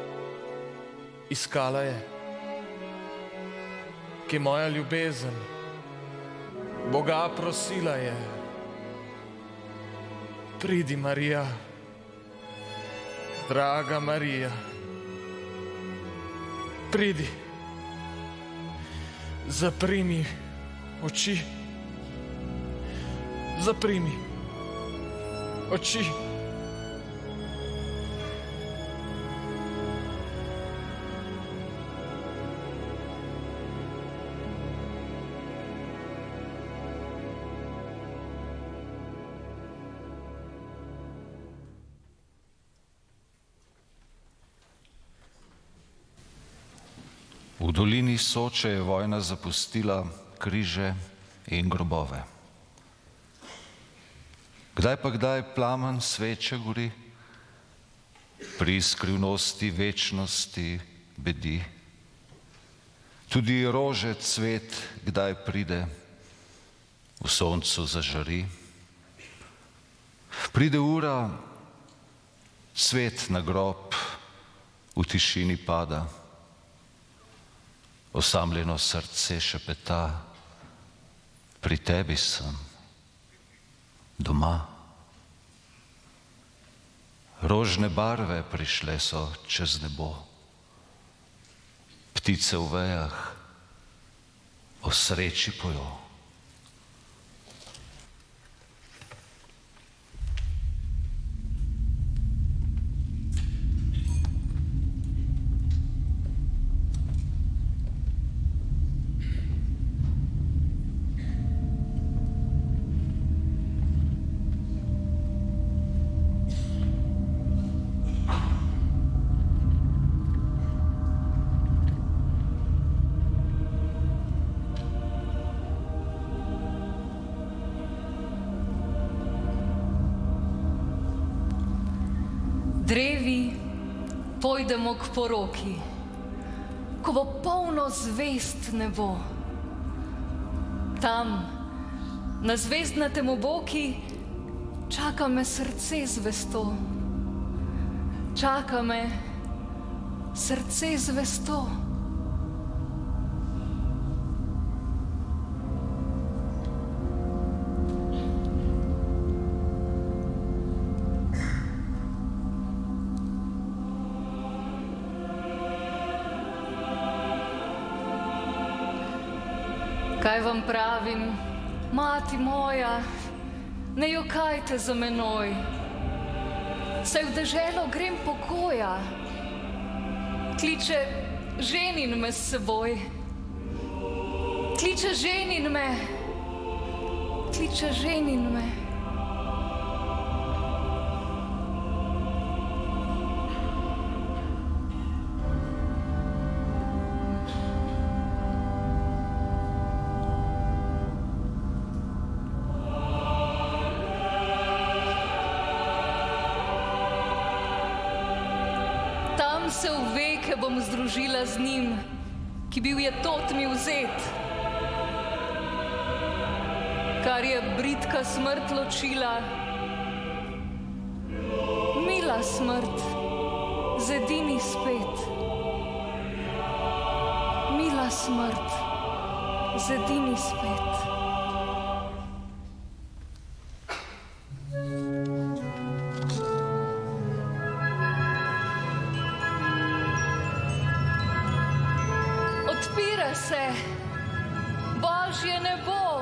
iskala je, ki je moja ljubezen. Boga prosila je. Pridi, Marija, draga Marija, pridi, zaprimi oči, zaprimi oči. V dolini Soče je vojna zapustila križe in grobove. Kdaj pa kdaj plamen sveče gori, pri skrivnosti večnosti bedi. Tudi rože cvet kdaj pride, v soncu zažari. Pride ura, cvet na grob v tišini pada. Osamljeno srce šepeta, pri tebi sem, doma. Rožne barve prišle so čez nebo, ptice v vejah o sreči pojo. Drevi, pojdemo k poroki, ko bo polno zvezd nebo. Tam, na zvezdnatem oboki, čaka me srce zvesto. Čaka me srce zvesto. Kaj vam pravim, mati moja, ne jokajte za menoj, saj v deželo grem pokoja, kliče ženin me s seboj, kliče ženin me, kliče ženin me. Se v veke bom združila z njim, ki bil je tot mi vzet. Kar je bridka smrt ločila, mila smrt, zedini spet. Mila smrt, zedini spet. Se, Božje nebo.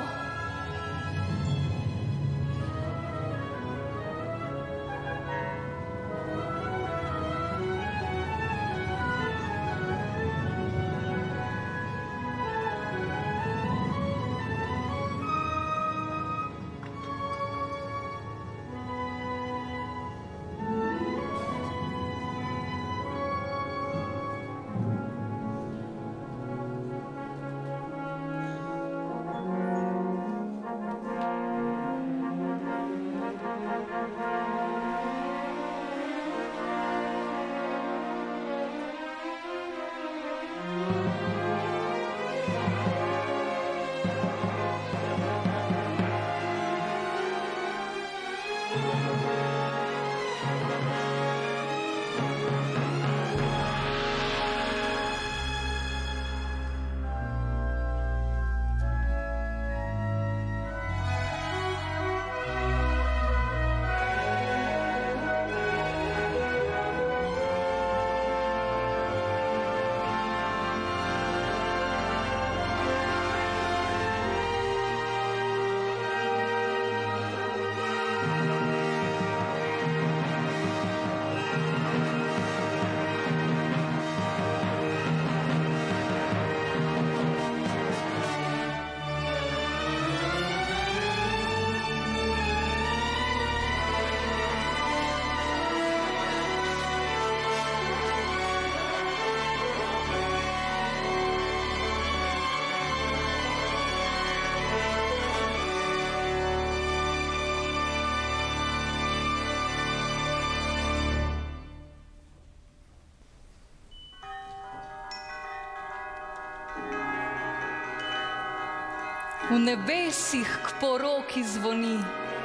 v nebesih k poroki zvoni.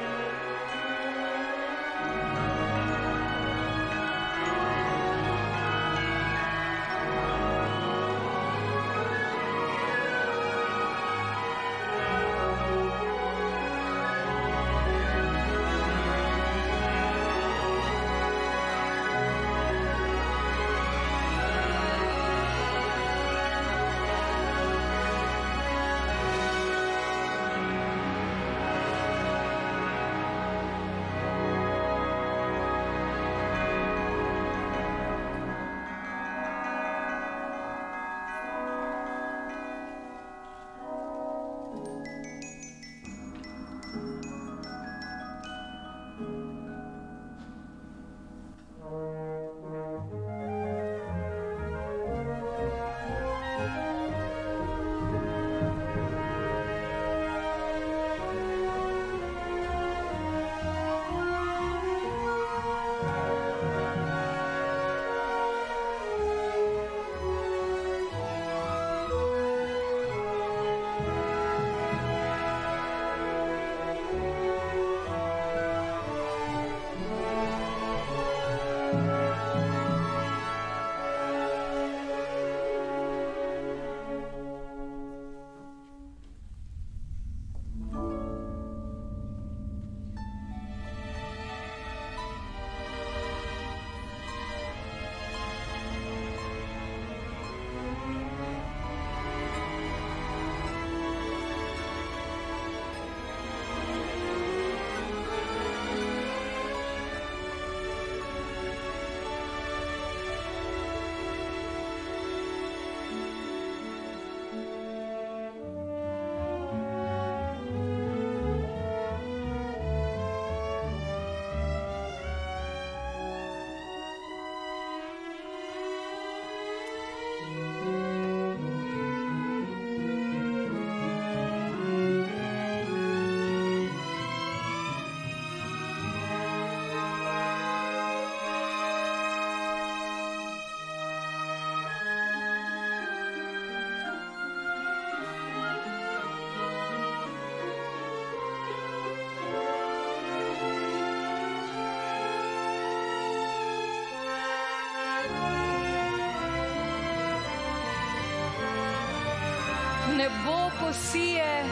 Nebo posije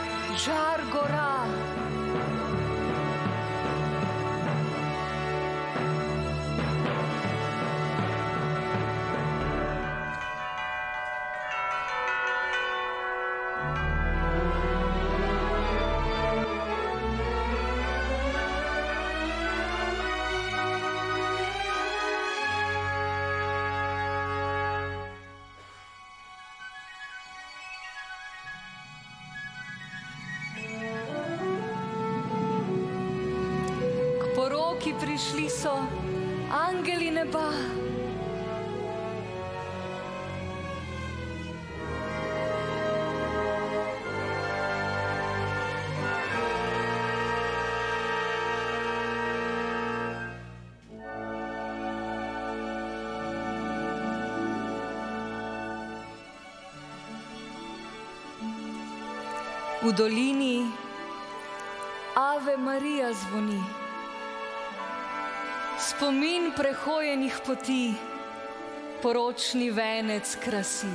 žar gora. Ki prišli so angeli neba. V dolini Ave Marija zvoni. Spomin prehojenih poti, poročni venec krasi.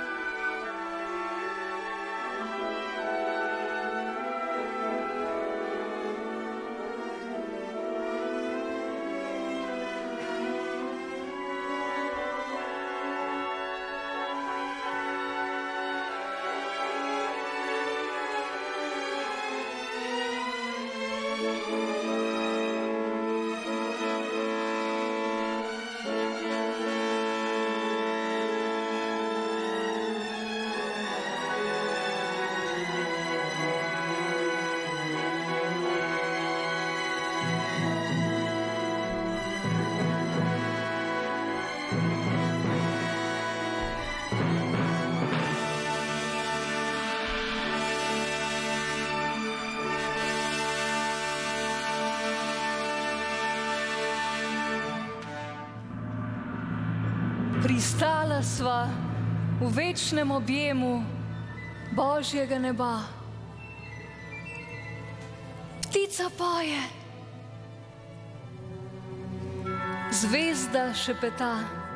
Pristala sva v večnem objemu Božjega neba. Ptica poje, zvezda šepeta.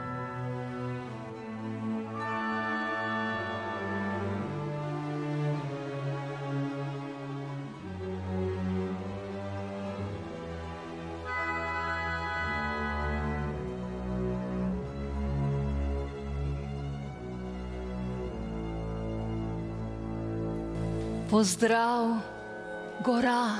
Pozdrav, gora.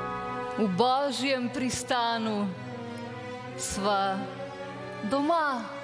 V božjem pristanu sva doma.